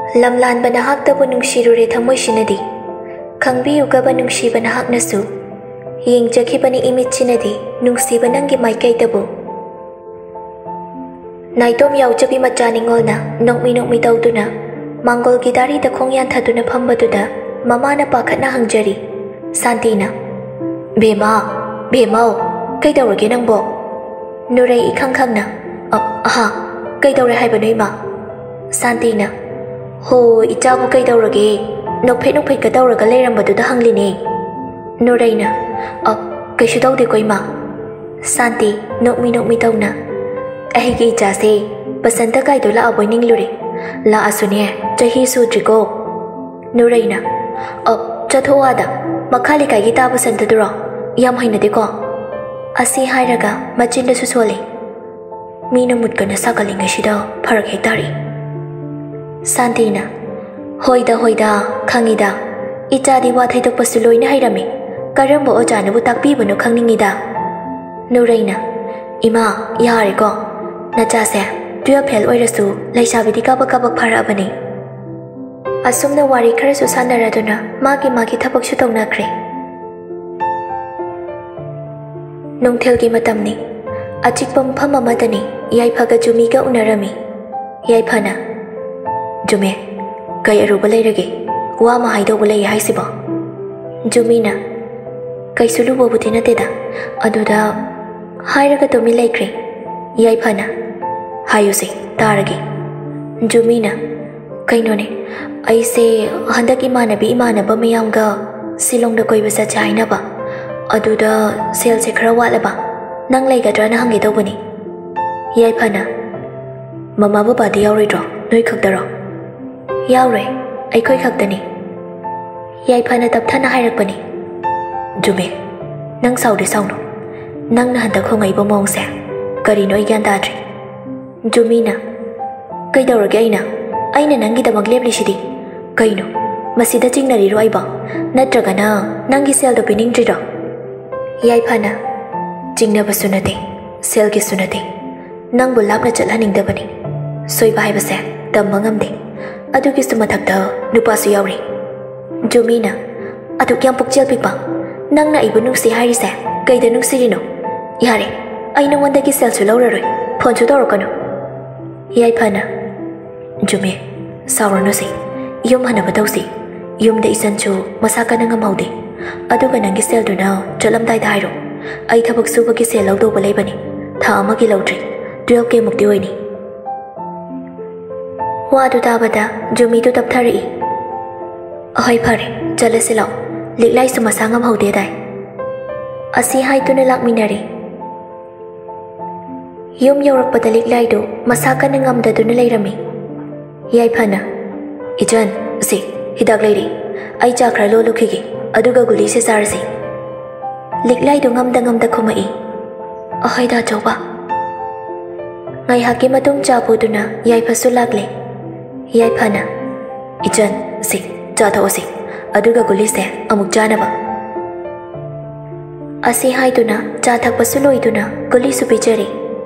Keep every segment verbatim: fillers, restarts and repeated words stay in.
lamlan banahak tabu nungshirure thamoi shinadi khangbiyu gaba nungshi banahak nasu yeng jaki bani imit chinadi nungsi banangi maikai tabu naitom yaw jabi machani ngolna nokmi nokmi tawduna mangol gidari da khongyan thaduna phambaduda mamana pakhatna hangjari santina bema bemao kai dawrage nangbo nurai ikhang khangna aha kai dawre haibanu ima santina ho ichabu kai dawrage nokphe nokphe ka dawraga leirambadu hangline nuraina a kaishu tawde ko ima santi nokmi nokmi tawna ahigi ichase pasanta kai dola aboy ninglure la asune chahi sudriko nuraina a chathoada makhali kai gi tabu santaduro yam hainade ko asi hairaga machinda susole mina mutkana sakalinga shida pharak hetari santina hoida hoida khangida ichadi wa thaidok pasu loina hairame karambo ojana bu takpi banu khangningida nuraina ima yare ko nacha se twelve fail oirasu laisabidi ka baka bak phara bani asumna wari khara su sanaraduna magi magi thabak su tawnakre nongthelgi matamni achikpam pham amadani yaiphaga jumiga unarami yaiphana jume kai aruba leirage wa ma haido bulai haisiba jumina kai sulu bobuti nateda aduda hairaga tomi laikre yaiphana hayuse tarage jumina kainone aise handaki manabi imanaba miyamga silongda koiba sa chaina ba aduda sel se khara walaba nang laigadra na hangi dawbani yaiphana mama baba di yawridro noi khakdaro yawre ai khoi khaktani yaiphana tapthana hairakpani jume nang saudi saunu nang na handa khongai ba mong se kari noi gyan dadri jumina kai dawrage aina aina nangi damak lepli shidi kaino masida chingnari ro aiba natraga na nangi sel do pining dri ro yaiphana chingna basunate sel ki sunate nang bu lapna chalhaning da bani soi bai ba se tamangam de adu ki sumathakta nupa su yawri jumina adu kyam pukchel pipa nang na ibu nungsi hairi se kai da nungsi rino yare ai nang wanda ki sel su lawraroi phone chu dawrokano yaiphana jume sawrano se yum hana batausi yum da isan chu masaka nang amaude adu ga nang ki sel du na chalam dai dai ro ai thabak suba ki sel lawdo balai bani tha ama ki lawtri twelve ke mukti hoini wadu tabada jumi tu tapthari ahai phare chalase law liklai su masangam haude dai asi hai tu ne lakminari yum yorak pada liklai do masaka nangam da tu ne lairami yaiphana ijan si hidak lairi ai chakra lo lukhigi aduga guli se sarasi liklai do ngam da ngam da khomai ahai da choba ngai haki matung chapu duna yaiphasu lagle yaiphana ijan si chatho si aduga guli se amuk janaba asi haiduna chathak pasuloiduna guli su pijari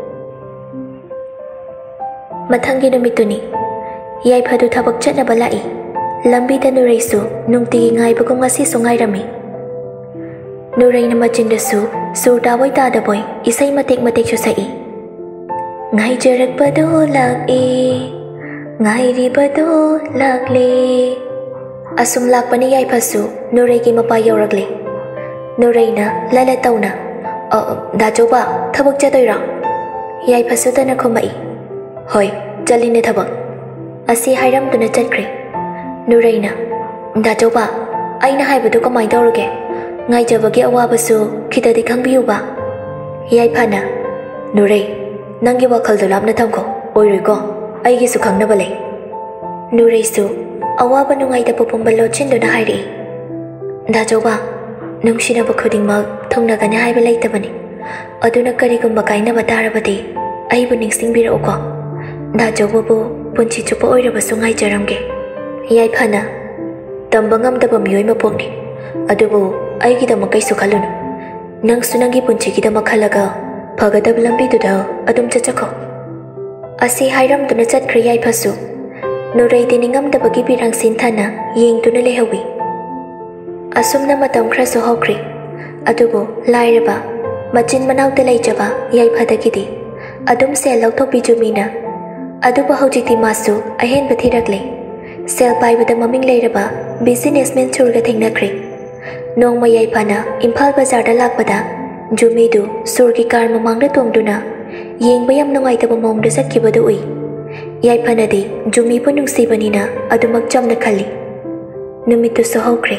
mathangi numituni yaiphadu thabak chatna balai lambi da nureisu nungti ngai bagum ngasi sungai rami nurai na machinda su surda boy ta da boy isai matek matek su sai ngai jarak bado lag e ngai ri bado lagle asum lakpani yaiphasu nurai ki mapa yawragle nurai na lala tauna a da choba thabak chatoira yaiphasu tana khomai hoi chaline thabak asi hairam tuna chatkre nurai na da choba aina haibadu kamai tawruge ngai jabage awabasu khitadi khangbiyu ba yaiphana nurai nangi wakhal do lapna thamko oiroi ko aigi su khangna bale nurai su awaba nungai da popomballo chindo na hairi da joba nungshina bakhuding ma thongna gana haiba leitabani aduna kari gumba kaina batarabadi aibu ningsing biro ko da joba bu punchi chupa oiraba sungai jaramge yaiphana tambangam da bamyoi mapokni adubu aigi da makai su khalunu nang sunangi punchi gi da makhalaga phagada lambi du da adum chachako asi hairam tuna chat kriyai phasu Nuray tiningam-dabagi birang sinthana yengtuna lehawi. Asumna matam khara sohokri. Adubu lairaba machin manauta leijaba yaiphadagidi. Adum sel lauthokpi Jumina. Adubu haujikti masu ahenba thirakle. Sel paibada maming leiraba businessman churga thengnakri. Nongma yaiphana Imphal bazarda lakpada Jumidu surgi kar mamangda tongduna yengba yam nungaitaba mawngda satkibadu ui. Yaiphanadi Jumibu nungsibanina adumak chamna khali. Numittu sohokre.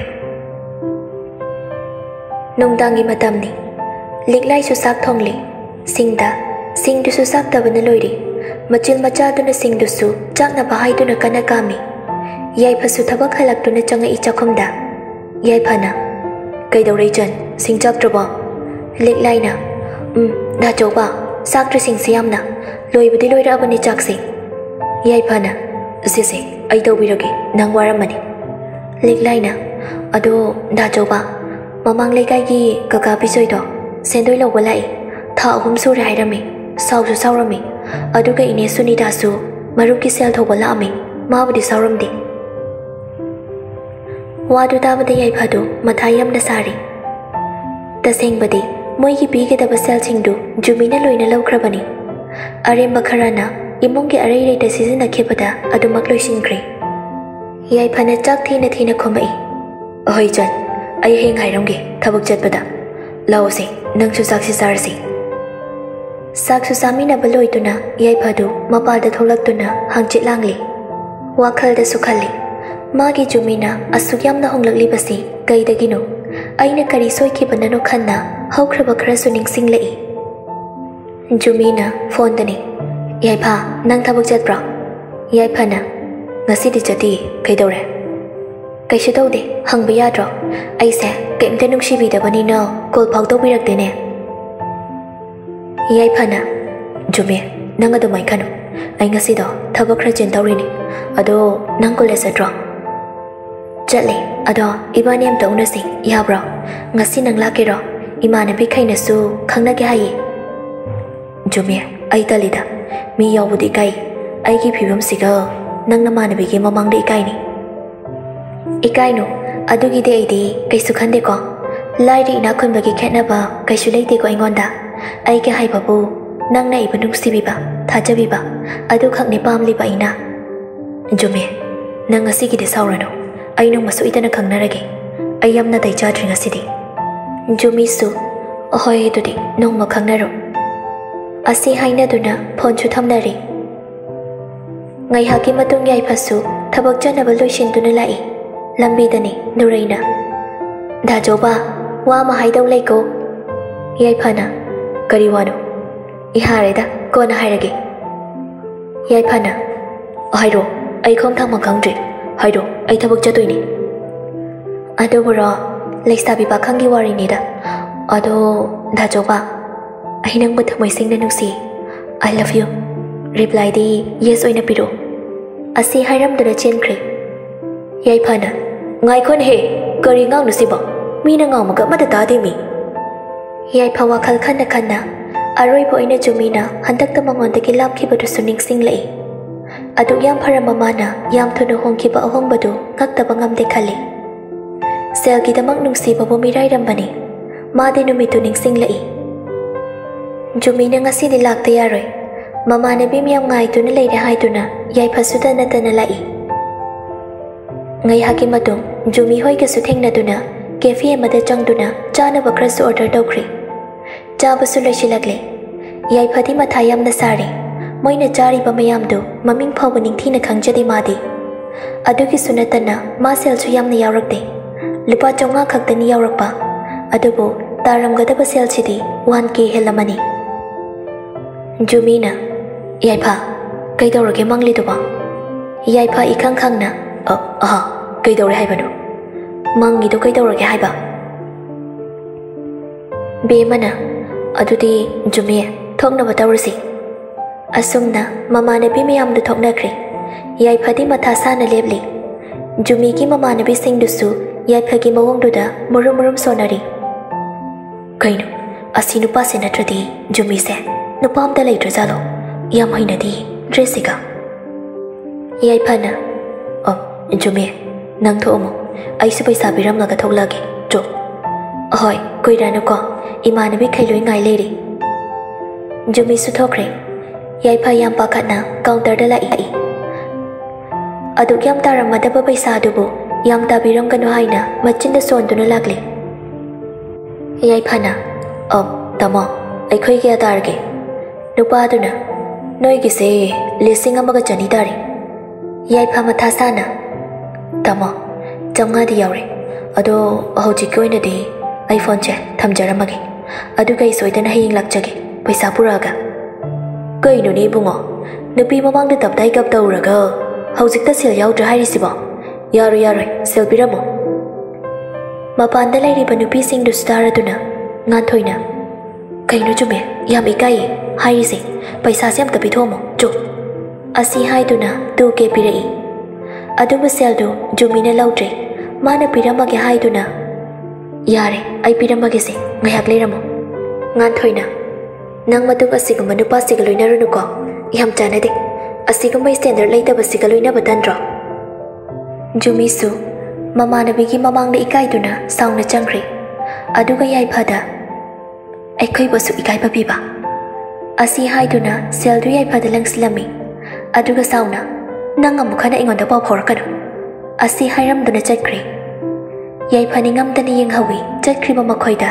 Nongdangi matamni liklai su sak thongli singda singdu su sak tabana loiri machil machaduna singdu su chakna bahaiduna kana kami yaipa su thabak halaktuna changa ichakhumda yaiphana kaidaurai jan singchak troba liklai na um da choba saktre sing siamna loibudi loira abani chakse yaiphana sise ai tawbirage nang waramani liklai na ado da choba Mamang lekai gi kaka pisoi do sendoi lo balai tha ahum su rai rami sau su sau rami aduga ine sunita su maru ki sel tho bala ami ma budi sauram di wadu ta bade yai phadu mathayam na sari taseng badi moi gi bi ge da basel chingdu Jumina loina laukrabani are makharana imong gi are rei ta sizina khebada adumak loisingkre yai phana chak thina thina khomai ahoi jan ai heng haironge thabak chatpada lawse nangsu saksi sarsi saksu samina baloituna yai phadu mapalda tholaktuna hangchit langli wakhal da sukhali magi Jumina asugyamna honglakli basi kaidagino aina kari soiki banano khanna haukraba khara su ningsinglai Jumina phone dani yai pha nang thabak chatbra yai phana ngasi di chati kaidore Kaisu taude hangba yadro aise kaimta nungsibidabanina kol phau tawbiraktene Yaiphana Jume nang adumai khanu ai ngasi do thabak khara chen tawrini ado nang college atro chatle ado ibani am tawna si yabro ngasi nang lakero imanabi khaina su khangna ge hayi Jume ai talida mi yawbudi kai ai gi phibam siga nang namanabi ge mamangde kai ni Ikaino adugi de ide kaisu khande ko lairi ina khunbagi khenaba kaisu leite ko ingonda ai ke hai babu nang nai banung sibiba thajabiba adu khakne pamli ba ina Jume nang asigi de saurano ai nong masu itana khangnarage ai yamna dai chadri ngasidi Jumi su ahoi dudi nong ma khangnaro asi haina duna phone chu thamnari ngai haki matung yai phasu thabak chanaba loishin duna lai Lambi dani Nuraina Da joba wa ma haidau leiko Yai phana kari wano Ihare da kona hairage Yai phana Hairo ai khom thang ma khangdri Hairo ai thabak chatoi ni Ado bura Leksa bi bakhangi wari ni da Ado da joba Ai nang bath mai sing na nungsi I love you Reply di yes oina piro Asi hairam dara chen kre Yai phana ngai khon he kari ngang nusiba mina ngang maga mata ta de mi Yai phawa khal khanna khanna aroi bo ina Jumina handak ta mangon de kilap ki badu suning sing lai adu yam phara mamana yam thuna hong ki ba ahong badu ngak ta bangam de khali sel ki damak nungsiba bo mirai ram bani ma de numi tu ning sing lai Jumina ngasi di lak ta yaroi mama na bi miyam ngai tu na lai da hai tu na yai phasuda na ta na lai Ngai haki matung Jumi hoi ka su thengna duna cafe amada changduna chana bakra su order tawkhri chaba su loisilakle yai phadi mathayam na sari moina chari ba mayam do maming phawba ningthina khangjadi madi adugi sunatana ma sel su yamna yawrakte lupa chonga khaktani yawrakpa adubu taramgadaba sel chidi one k helamani Jumina yai pha kaidawrage mangli duba yai pha ikhang khangna a aha kaidawre haibano mangi do kaidawrage haiba be mana adudi Jume thongna batawrasi asumna mamanabi miyam du thoknakri yai phadi matha sana lebli Jumi ki mamanabi sing du su yai phagi mawong du da murum murum sonari kaino asi nupa se natradi Jumi se nupam da lai trazalo yam hainadi dressiga yai phana जुमे नंग थोमो ऐसे पैसा बिरम लगा थोक लगे जो अहोय कोई रानो को इमानबी खैलोई गाय लेरी जुमी सुथोखरे याइफा याम पाखना काउंटर दा लाई अदुक याम तारमदब पैसा दुबो याम ताबिरम गनो हाइना मचिन सोनदुना लागले याइफाना अब तमो अखोई क्या तारगे नुपादुना नोइगिसे लिसिंग अमगा चनी तारी याइफा मथा साना तमो चंगादी यावरे अदो हौजिक ओइनदी आई फोन चे थमजरमगे अदुगा इसोइदना हयिंग लाक्चगे पैसा पुरागा कइनुनी बुंगो नुपी ममांग द तबदाई गप तौरगा हौजिक त सेल याउद्र हाइरिसिबो यारो यारो सेल बिरमो मपान द लेरिबा नुपी सिंग दु स्टारदुना nganthoi kaino jume yam ikai haise paisa sem ta pithommo jo asi haiduna tu ke pirai adubu seldo jumina laudre mana piramage haiduna yare ai piramage se ngayak leramo nganthoina nang matuk asiguma nupa sigaloina runuko yam chanade asiguma standard leita basigaloina batandro jumisu mamanabigi mamangna ikaiduna sauna changre aduga yai phada aikhoi basu ikai babiba asi haiduna seldu yai phada langslami aduga sauna nang amukhana ingonda paw phorakanu asi hairamduna chakri yai phani ngamdani yenghawi chakriba makhoida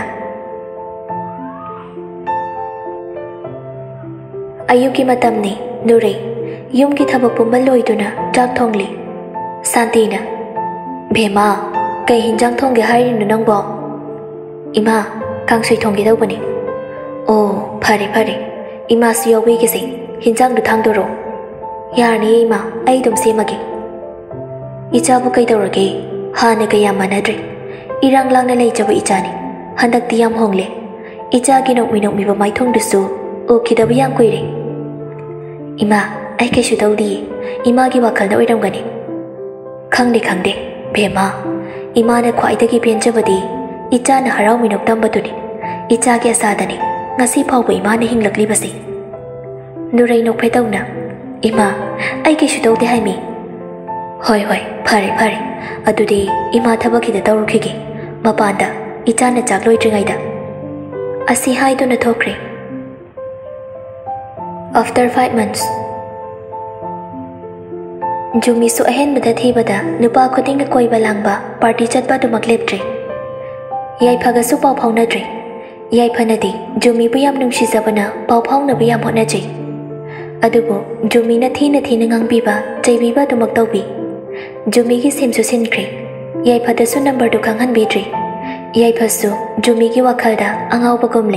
ayuki matamni nure yumgi thabak pumba loiduna chak thongli santina bhema kai hinjang thongge hairinu nangbo ima kangsui thongge dawbani o phare phare ima su yawi ge se hinjang du thangdoro yarni ima ai dum semage icha bu kai dawrage hana ga yam manadre irang lang na lei jabu ichani handak ti yam hongle icha gi nok minok mi ba mai thong du su o khidab yang koire ima ai ke shu dawdi ima gi wakal na oiram gani khangde khangde bhema ima na khwai da gi benjabadi icha na harau minok tambaduni icha ge asadani ngasi phawba ima na hinglakli basi nurai nok phetawna ima ai ke shu dawde haimi hoi hoi phare phare adudi ima thabaki da tawrukhige mapanda icha na chakloi tringai da asi haidu na thokre after five months Jumi su ahen bada thibada nupa khuding na koi balangba party chatba du makleptre yai phaga su paw phawna dre yai phanadi Jumi bu yam nungsi zabana paw phawna bu yam hotna jai adubu Jumi na thi na thi na ngang biba chai biba du mak tawbi Jumi gi sem su sin kre yai phada su number du khanghan bi dre yai phasu Jumi gi wakhalda angau bagomle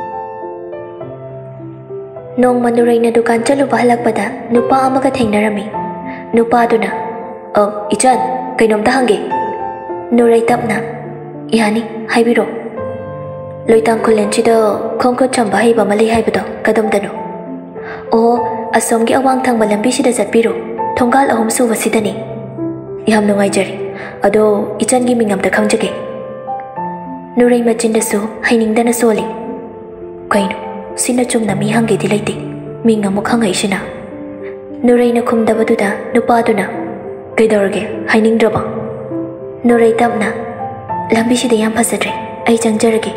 nong manurai na dukan chalu bahalakpada nupa amaga thengnarami nupa duna oh ichan kainom ta hange nurai tapna yani haibiro loitang khulen chi do khongko chamba haiba mali haibudo kadam dano oh asomgi awang thang malambi sida zatpiro thongal ahum su wasidani yam nungai jari ado ichan gi mingam ta khangjage nurai machinda su hainingdana soli kaino sina chumna mi hange dilaite mingam mukhangai shina nurai na khumdabaduda nupaduna kaidorage hainingdraba nurai tapna lambi sida yam phasatre ai changjarage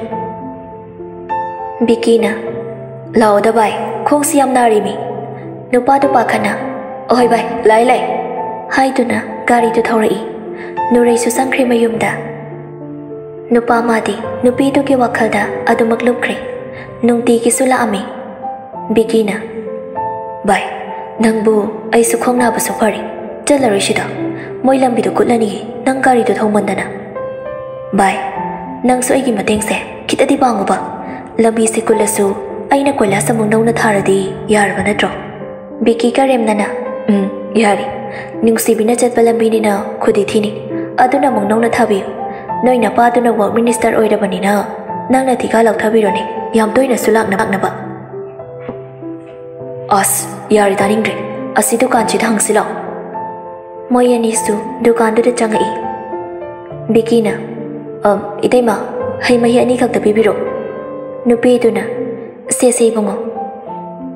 bikina laoda bai khongsi yam nari mi nupadu pakhana oi bai lai lai haiduna gari tu thorai nurai su sangkhre mayumda nupa madi nupi tu ke wakhalda adumak lukre nungti ki sula ami bikina bai nangbu ai su khongna ba su phari chalari shida moi lambi du kutlani nang gari du thongmandana bai nang su ai gi mateng se kitadi bangu ba lambi se kulasu aina koila samung nau na tharadi yarba na tro biki ka rem nana um yari ningsi bina chatba lambi ni na khudi thini aduna mung nau na thabi noi na pa du na work minister oirabani na nang na thika lak thabi ro ni yam toina sulak na na ba as yari daningre asi dukan chi thang silo moyani su dukan du de changai bikina um idai ma hai mai ani khak ta bibiro nupi duna se se bungo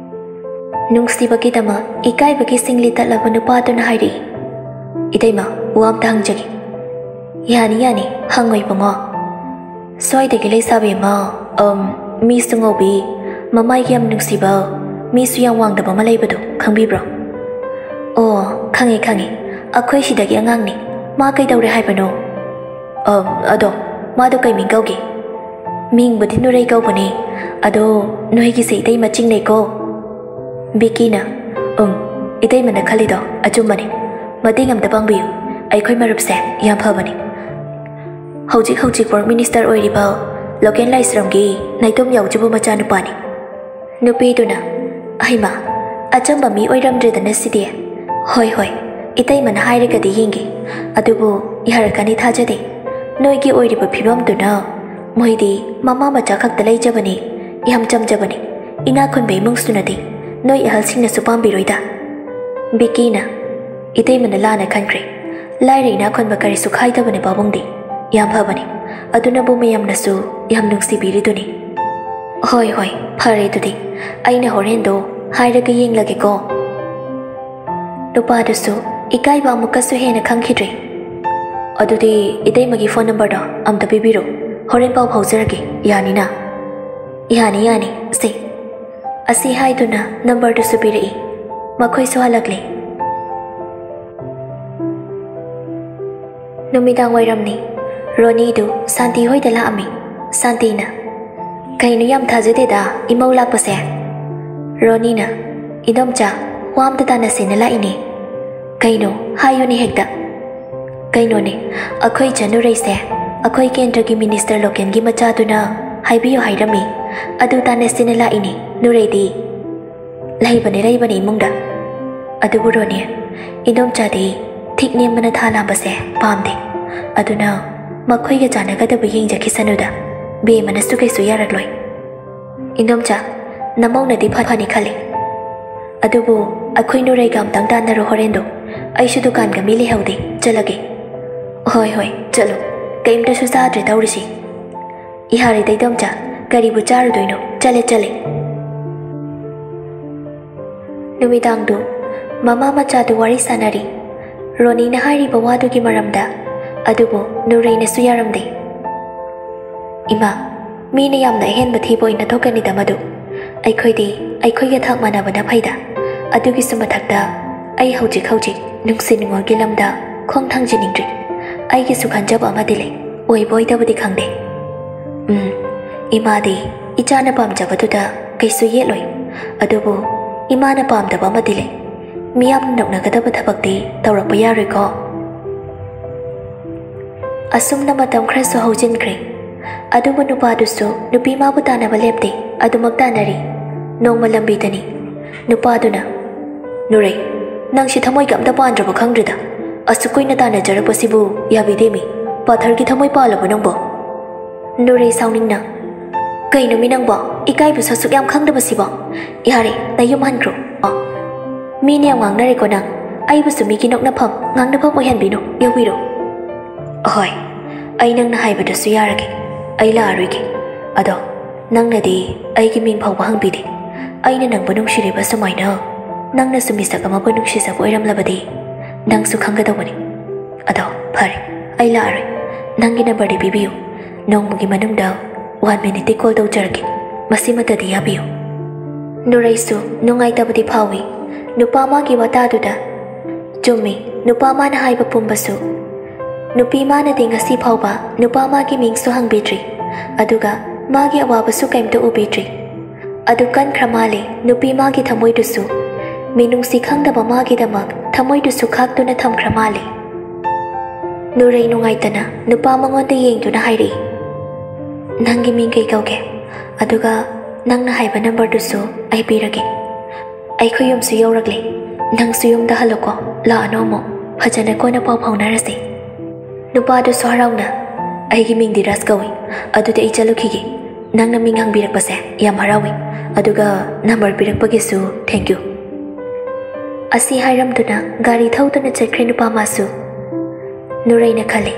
nungsi baki dama ikai baki singli ta laba nupa duna hairi idai ma वाम हंजगे यानी यानी हंगोई बंगो स्वाइदगी लेसाबी मा um मी सुंगोबी ममाई की यम नुक्सीबा मी सुयां वांगदबा मा लेबदो खंगबिब्रो ओ खंगे खंगे अखोई सिदगी अंगांगनी मा कईदौरे हाइबनो um अदो मादो कई मिंग कौगे मिंग बदी नुरई कौबने अदो नोईगी से इतई मचिंग नेको बिकीना um इतई मन खलिदो अचुम्बने मतिंग अमदा पांगबियु अखोई मरुपसे याम फबने हौजिक हौजिक वर्क मिनिस्टर ओइरिबा लोकेन लाइसरमगी नाइतोम यावजुबु मचा नुपानी नुपीदुना अहिमा अचंबा मी ओइरमद्रेदना सिदे होय होय इतई मन हाइरगदी हिंगे अदुबु यारकनी थाजदे नोईगी ओइरिबा फिबमदुना मोइदी ममा मचा खक्ता लैजबने याम चमजबने इना खुनबे मुंगसुनदी नोई अहलसिंगना सुपामबिरोइदा बिकीना इतई मन लाना खनख्रे लाइरे इना खुनबा करिसु खाइदबने बाबुंगदी याम फबने अदुनबु मयमनसु याम नुंगसिबिरिदुनी होय होय फरे दुदी अइना होरेंदो हाइरगा येंगलगेको नुपादुसु इकाइबा अमुकसु हेना खंखिद्रे अदुदी इतैमगी फोन नंबर अमता पिबिरो होरेन पाउ फाउजरगे यानीना यानी यानी से असी हाइदुना नंबर दुसु पिरई मखोइसु हलगले नुमिदांग वाइरमनी रोनीदु शांति होइदा लाअमी शांतिना कईनु याम थाजदेदा इमौ लापसे रोनीना इदोमचा वामदा तानसेना लाइने कईनु हायुनी हेक्ता कईनोने अखोई जनुरैसे अखोई केंद्रगी मिनिस्टर लोकेनगी मचादुना हाइबियो हाइरमी अदु तानसेना लाइने नुरैदी लैबने लैबने इमुंगदा अदुबु रोनी इदोमचादी थिक नेमना थालाबसे पामदे अदुना मखोइगा जानगदबु येंगजखिसनुदा बे मनसु कैसु यारगलोय इदोमचा नमौनदी फफानी खले अदुबु अखोइ नुरैगा अमतंग तानरो होरेंदो अइसु दुकान गा मिले हौदे चलगे होय होय चलो कईमतसु चाद्रे तौरिसि इहारे दैदोमचा करीबु चारुदोइनो चले चले नुमिदांगदु ममा मचादु वारी सानारी रोनीना हाइरिबा वादुगी मरमदा अदुबु नुरैनसु यारमदे इमा मीना यामना अहेनबा थीबो इना थोकनिदा मदु अइखोइदी अइखोइगा थाक मानाबना फैदा अदुगिसु मथक्ता अइ हौजिक हौजिक नुंगसि नुंगोरगी लमदा खोंग थांजिनिंग्री अइगिसु खंजब अमदि ले ओइबोइदबदि खंगदे उम इमादी इचाना पामजबदुदा कैसु येलोय अदुबु इमाना पामदबा अमदि ले मियाम नौनगदबा थबकदि तौरकपा यारोइको असुमना मतम खरसु हौजिनख्रे अदुबु नुपादुसु नुपी माबु तानबा लेपदे अदुमक तानरी नोंमा लंबीदनी नुपादुना नुरै नंगसि थमोइगा अमता पानद्रबा खंग्रिदा असुकुइना तानजरबसिबु याबिदेमि पाथरगी थमोइ पालबो नंबो नुरै साउनिंगना कइनो मि नंबो इकाइबु ससुक याम खंगदबसिबो यारे नायुम हनख्रो मीने याम ngangnareko nang आइबुसु मिगी नोकनाफम ngangnafam ओइहनबिनो यौबिरो होय अइ नंगना हाइबदसु यारगे अइ लारोइगे अदो नंगनदी अइगी मिंग फाउबा हंगबिदे अइना नंगबु नुंगसिरिबा समाइना नंगनासु मिसक अमाबु नुंगसिसब ओइरमलबदि नंगसु खंगदबनि अदो फरे अइ लारोइ नंगी नंबरदि पिबियु नोंमुगी मनुंगदा वन मिनिट कॉल तौजरगे मसिमतदि याबियु नुरैसु नुंगाइतबदि फाउइ नुपामागी वतादुदा चुम्मी नुपामाना हाइबा पुंबसु नुपी मानदी ngasi फाउबा नुपामागी मिंगसु हंगबिद्रि अदुगा मागी अवाबसु कैमतो उबिद्रि अदु कनख्रमाले नुपी मागी थमोइदुसु मिनुंगसि खंगदबा मागी दमक थमोइदुसु खाक्तुना थमख्रमाले नुरै नुंगाइतना नुपा मंगोंदा येंगदुना हाइरि नंगी मिंग कै कौगे अदुगा नंगना हाइबा नंबरदुसु अइ पिरगे अइखोइ युमसु यौरगले नंगसु युमदा हलोको लाअनोमो फजना कोना पाउ फाउनारसे नुपादुसु हराउना अइगी मिंगदि राज कौइ अदुदि अइ चलुखिगे नंगना मिंग हंगबिरकपसे याम हराउइ अदुगा नंबर पिरकपगिसु थैंक यू असी हाइरमदुना गाड़ी थौदुना चख्रे नुपामासु नुरैना खले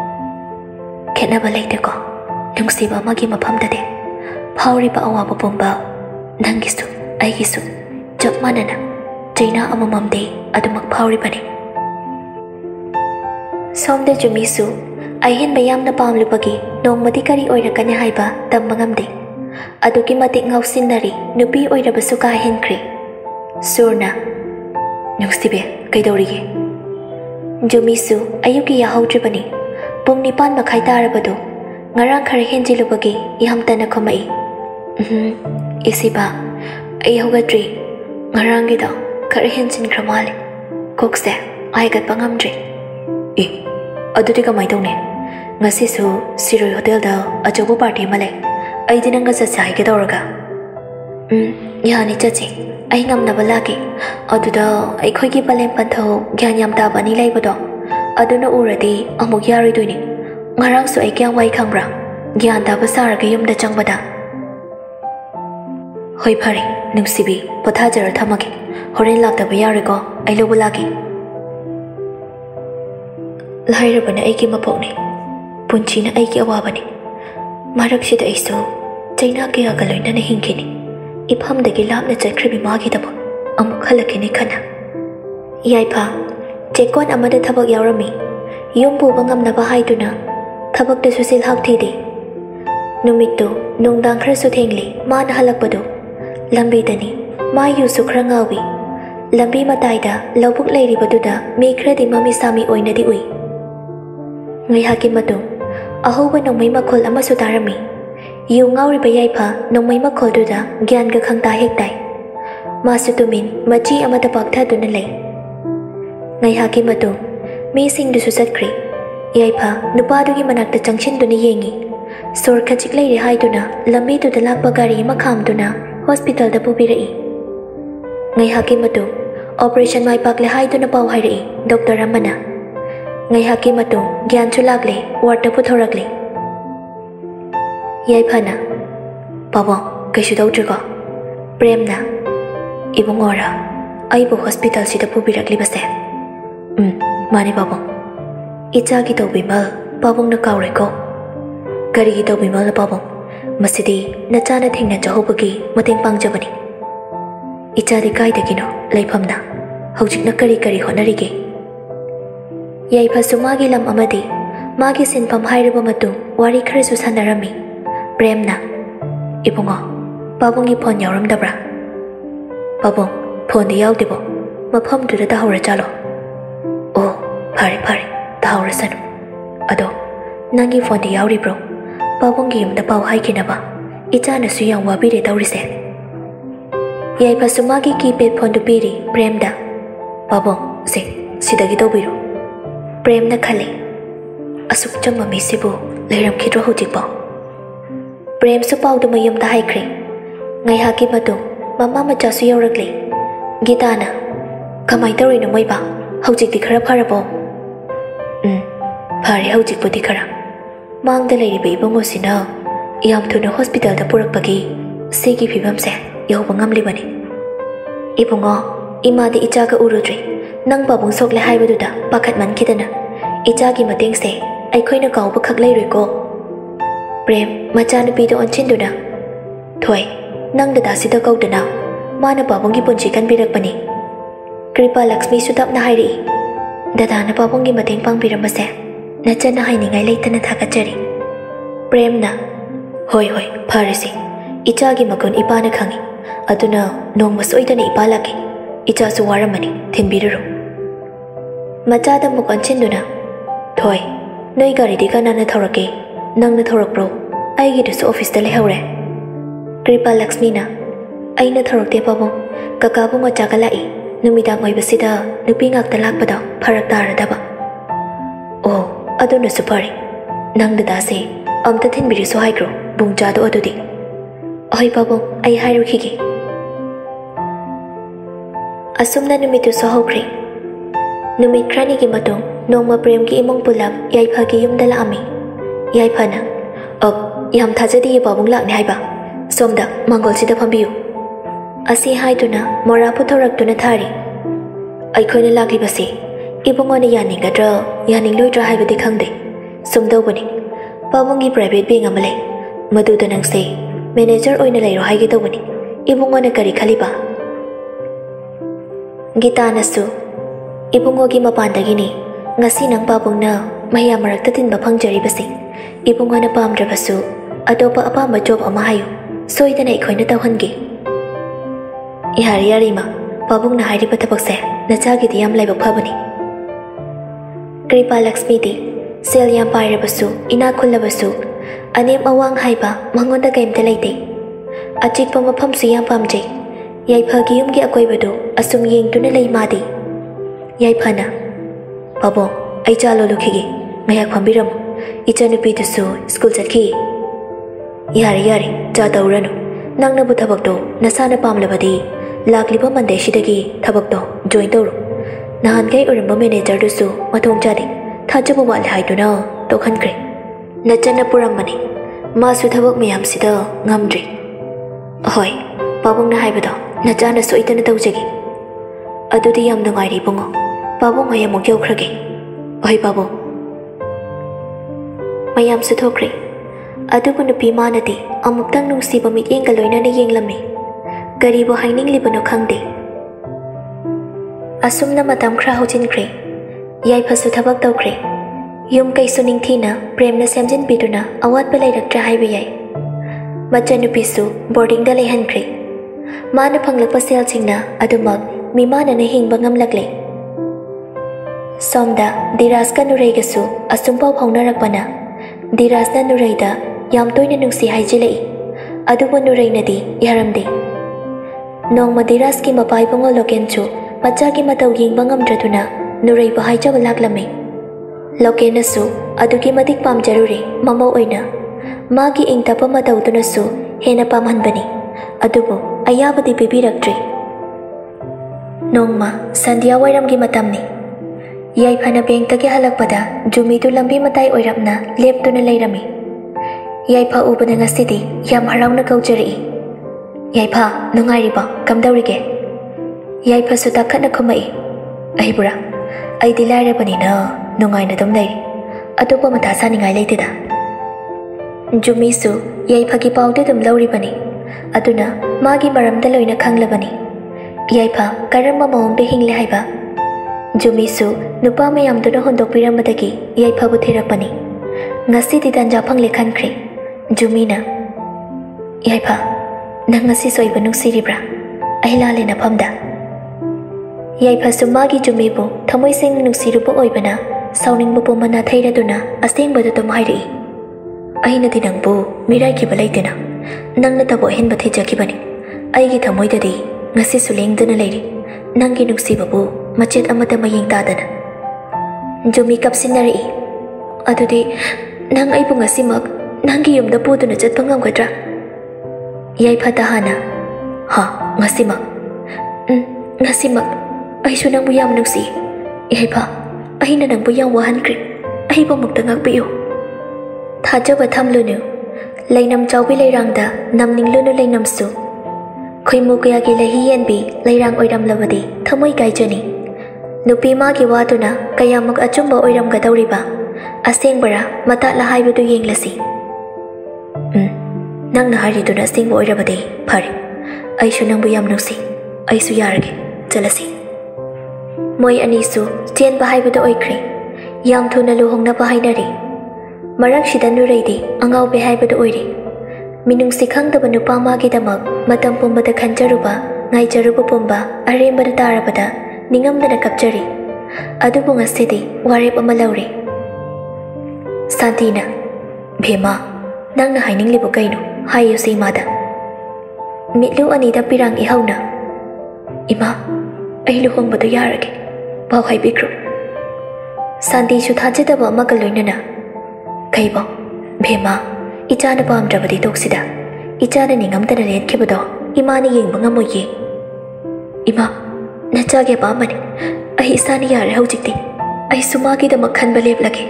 खेनबा लैतेको नुंगसिबा अमागी मफमददे फाउरिबा अवाबा पुंबा नंगिसु अइगिसु चप मानना चैना अमममदे अदुमक फाउरिबने Somda Jumisu, Ahin Bayam na Pamlupagi, Nong Matikari Oira Kanya Haiba, Tambangamde. Aduki Matik Ngau Sinari, Nupi Oira Basuka Henkri. Surna Nungstibe, Kaidorige. Jumisu, Ayuki Yahau Tribani, Pung Nipan Makaita Rabado, Ngarang Karahenji Lubagi, Ihamtana Komai. Hm, Isiba, Ayahugatri, Ngarangida, Karahensin Kramali, Cookse, I got Bangamdri. Eh, Adutika Maidone, Nasisu, Siri Hotel da, a Jobo party Malay. I didn't get a Sai Gedorga. Hm, Yani Chachi, I am Nabalaki, Aduda, I could keep a lampanto, Ganyam Tabani Labado, Aduna Uradi, Amugyari Duni, Marang so I can wait Kambra, Gyanda Basara Gayum the Changbada. Hoi Pari, Numsibi, Potager Tamaki, Horin Lak the Bayarigo, I Lubulaki. Lairabana Aiki Maponi, Punchina Aiki Awabani, Marakshida Iso, Chainaki Agalina Hinkini, Ipam the Gilab the Kribi Magitabo, Amukalakini Kana. Yaipa, Jekon Amada Tabak Yarami, Yumbu Bangam Nabahaiduna, Tabak the Susil Haktidi. Numito, Nungdang Krasutengli, Man Halakbado, Lambidani, Mayu Sukrangawi, Lambi Mataida, Lobuk Lady Baduda, make ready Mami Sami Oinadi Ui. Ngayhaki Matu, Ahoba no may makol ama sutarami. Yung ngauri bayaypa no may makol duda, gyan ga kang tahigday. Masutumin, machi ama tapagta dunalay. Ngayhaki Matu, may sing du susatkri. Yaypa, nupadugi manakta changshin duniyengi. Sor kachiklay rihay duna, lambi du dalak bagari makam duna, hospital da pubirai. Ngayhaki Matu, operation may paglahay duna pawharai, Doctor Ramana. Ngayhaki Matu, Gyan Chulagle, Warta Puthoragli. Yaipana, Pabo, Kashudotrigo, Premna, Ibungora, Aibu Hospital Sita Pubiragli Base. Um, Mani Babo. Itagi to bimal, Babong na Kaureko. Gari to bimal na Babong. Masidi, Natana Ting na Jahobagi, Mating Pangjabani. Itadi Kaidakino, Laipamna, Hojik na Kari Kari Honarigi. Yaipa Sumagi Lam Amadi, Magi Sinpam Hairaba Matu, Wari Karisu Sandarami, Premna, Ibungo, Babong Ipon Yaram Dabra. Babong, Pon the Yaudibo, Mapum to the Dahora Jalo. Oh, Pari Pari, Dahora Sanu. Ado, Nangi Fon the Yaudi Bro, Babong Gim the Pau Haikinaba, Itana Suyang Wabiri Daurise. Yaipa Sumagi keep it Pon to Piri, Premda. Babong, say, Sidagito Biro. Prem na khali asuk cham mami sibu leiram khidro hojikbo Prem su pau du mayum da haikre ngai haki matu mama macha su yauragli Gitana kamai tawri no mai ba hojik di khara pharabo um phari hojik pudi khara mang da leiri be bongo sina yam thuna hospital da purak bagi segi phibam se yau bangam libani ibungo ima di icha ka urudri Nang babong sok le haiba duda pakat man kitana Ichagi mating se ay koy na kaupa kaglay riko Prem macha na pido on chinduna Thoy nang dada sida kaw dana Mana babong gipunchikan birak pani Kripa Lakshmi sudap na hairi Dada na babong gimating pang biramase Nacha na hay ningay lay na thakachari Prem na Hoy hoy parisi Ichagi magun ipa na kangi Aduna nong masoy da na ipalaki Icha suwaramani thinbiruro Machada mukon chinduna Thoy Noi gari di kana na thorake Nang na thorak bro Ay gidusu office da lehaure Kripa Lakshmi na Ay na thorak de babong Kakabu mo chakalai Numidang oy basida Nupingak talak pada Parak dara daba Oh Aduna supari Nang da dasi Amta thinbiri so haigro Bung jado adudi Oy babong Ay hairu kiki Asumna numitu so hokri Numit krani ki matong Nongma Prem ki imong pulap Yaipa ki yum dala ami Yaipa na Ob yam thajadi babong lak ni haiba Somda manggol sida pambiyu Asi hai tu na Mora puthorak tu na thari Ay koy na laki basi Ibongo na yaning gadra Yaning loy dra haiba di khangde Somdaw bani Babong ki private being amale Madu da nang say Manager oy na layro haigi daw bani Ibongo na kari khaliba Gitana su Ibungo gi mapandagi ni ngasi nang pabungna maya marakta tinba phangjari ibungona pamdrabasu atopa apamba job ama hayu soidana ikhoina tawhangi ihari yarima pabungna hairiba thabakse nachagi di yam laibak phabani Kripa Lakshmi di sel yam pairabasu ina khullabasu anem awang haiba mangonda kaimta leite achikpa mafam su yam pamjai yaipha yumgi akoibadu asum yengtuna lei madi yaipana pabo ai chalo lukhigi ngayak phambiram ichanupi dusu school chakhi yari yari cha tauranu nangna bu thabak do nasana pamlabadi lakliba mande shidagi thabak do join tawru nahan kai uramba manager dusu mathong chade thajabu wal haiduna to khankre nachana puramani masu thabak miyam sida ngamdri hoi pabongna haibado nachana soitana tawjagi adudi yam nangairi bungo pabong hayamok yaukrage oi pabong mayam su thokre adubu nupi manati amuktang nungsiba mityeng kaloina na yenglami karibo haininglibano khangde asumna matam khra hojinkhre yaifa su thabak tawkhre yum kai su ningthina premna semjin biduna awat ba lairaktra haiba yai machanupi su boarding da leihankhre mana phanglakpa sel singna adumak mimana na hingba ngamlakle somda diraska nuraigasu asumpau phaunarakpana dirasna nuraida yam toina nungsi haijilai adubu nurainadi yaramde nongma diraski mapai bungo lokenchu machagi matau yingba ngamdraduna nurai ba haijaba laklame lokenasu adugi madik pamjarure mamau oina magi ingtapa mataudunasu hena pamhanbani adubu ayabadi pibiraktre nongma sandhya wairamgi matamni yaifana bengtagi halakpada jumidu lambi matai oirapna leptuna leirami yaifa ubana ngasidi yam harauna kaujari yaifa nungairiba kamdaurige yaifa su takhatna khumai aibura aidi lairabani na nungaina dum leiri atopa matha saningai leiteda jumisu yaifa gi paude dum lauribani aduna magi maramda loina khanglabani yaifa karamba mawongde hingle haiba jumisu nupa mayamduna hondokpirambadagi yaifabu therakpani ngasi di tanja phangle khankhre jumina yaifa nang ngasi soiba nungsiribra ailale na phamda yaifa sumagi jumibu thamoi sing nungsiruba oibana sauningbu pomana thairaduna asengbadu tum hairi aina dinangbu mirai ki balaitena nangna tabo henba thijaki aigi thamoidadi ngasi sulengduna leiri nangi nungsibabu machet amata mayeng tadana jumi kapsinari adudi nang aibu ngasimak nangi yumda puduna chatpa ngamgadra yaifa tahana ha ngasimak um ngasimak aisu nangbu yam nungsi yaifa aina nangbu yam wahankre aibu mukta ngakpiyo thajaba thamlunu lainam chawbi leirangda namninglunu lainamsu khoimu kaya gi lahi yenbi leirang oiram labadi thamoi kaijani nupi magi waduna kayamak achumba oiram gadauriba asengbara mata la haibadu yenglasi um nangna hariduna asengba oirabadi phari aisu nangbu yam nungsi aisu yarage chalasi moi anisu chen ba haibadu oikre yam thuna luhongna ba hainari marak shida nureidi angau be haibadu oire minungsi khangdaba nupa magi damak matam pumbada khanjaruba ngaijaruba pumba arembada tarabada ningamdana kapjari adubu ngasidi warep ama laure santina bhema nangna haininglibu kaino hayu seimada mitlu anida pirang ihauna ima ai luhongbadu yarage pau haibikru santi su thajadaba amaga loinana kaibo bhema ichana pamdrabadi toksida ichana ningamdana letkibado imani yengba ngamoye ima nachage pamani ai isani yare haujikti ai sumagi da makhan balep lage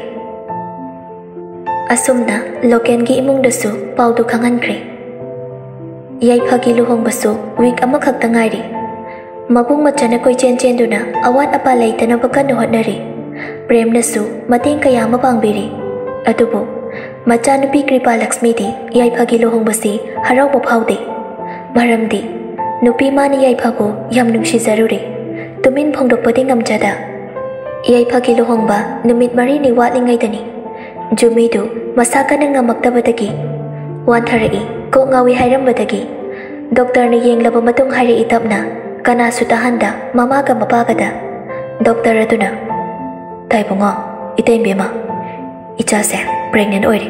asumna lokengi imungdasu paudu khangankre yaiphagi luhong basu week ama khakta ngairi mabung machana koi chen chen duna awat apa leitana bakan hotnari premnasu mateng kaya ma pangbiri adubu machanupi Kripa Lakshmi di yaiphagi luhong basi harau bopaude maramdi nupi mani yaiphabo yam nungsi zarure tumin phongdokpadi ngamjada ꯌꯥꯏꯐꯒꯤ ꯂꯨꯍꯣꯡꯕ ꯅꯨꯃꯤꯠ ꯃꯔꯤꯅꯤ ꯋꯥꯠꯂꯤꯉꯩꯗꯅꯤ ꯖꯨꯃꯤꯗꯨ ꯃꯁꯥ ꯀꯟꯅ ꯉꯝꯃꯛꯇꯕꯗꯒꯤ ꯋꯥꯟꯊꯔꯛꯏ ꯀꯣꯛ ꯉꯥꯎꯏ ꯍꯥꯏꯔꯝꯕꯗꯒꯤ ꯗꯣꯛꯇꯔꯅ ꯌꯦꯡꯂꯕ ꯃꯇꯨꯡ ꯍꯥꯏꯔꯛꯏ ꯇꯞꯅ ꯀꯅꯥꯁꯨ ꯇꯥꯍꯟꯗ ꯃꯃꯥꯒ ꯃꯄꯥꯒꯗ ꯗꯣꯛꯇꯔ ꯑꯗꯨꯅ ꯇꯥꯏꯕꯨꯡꯉꯣ ꯏꯇꯩꯕꯦꯝꯃ ꯏꯆꯥꯁꯦ ꯄ꯭ꯔꯦꯒꯅꯦꯟ ꯑꯣꯏꯔꯦ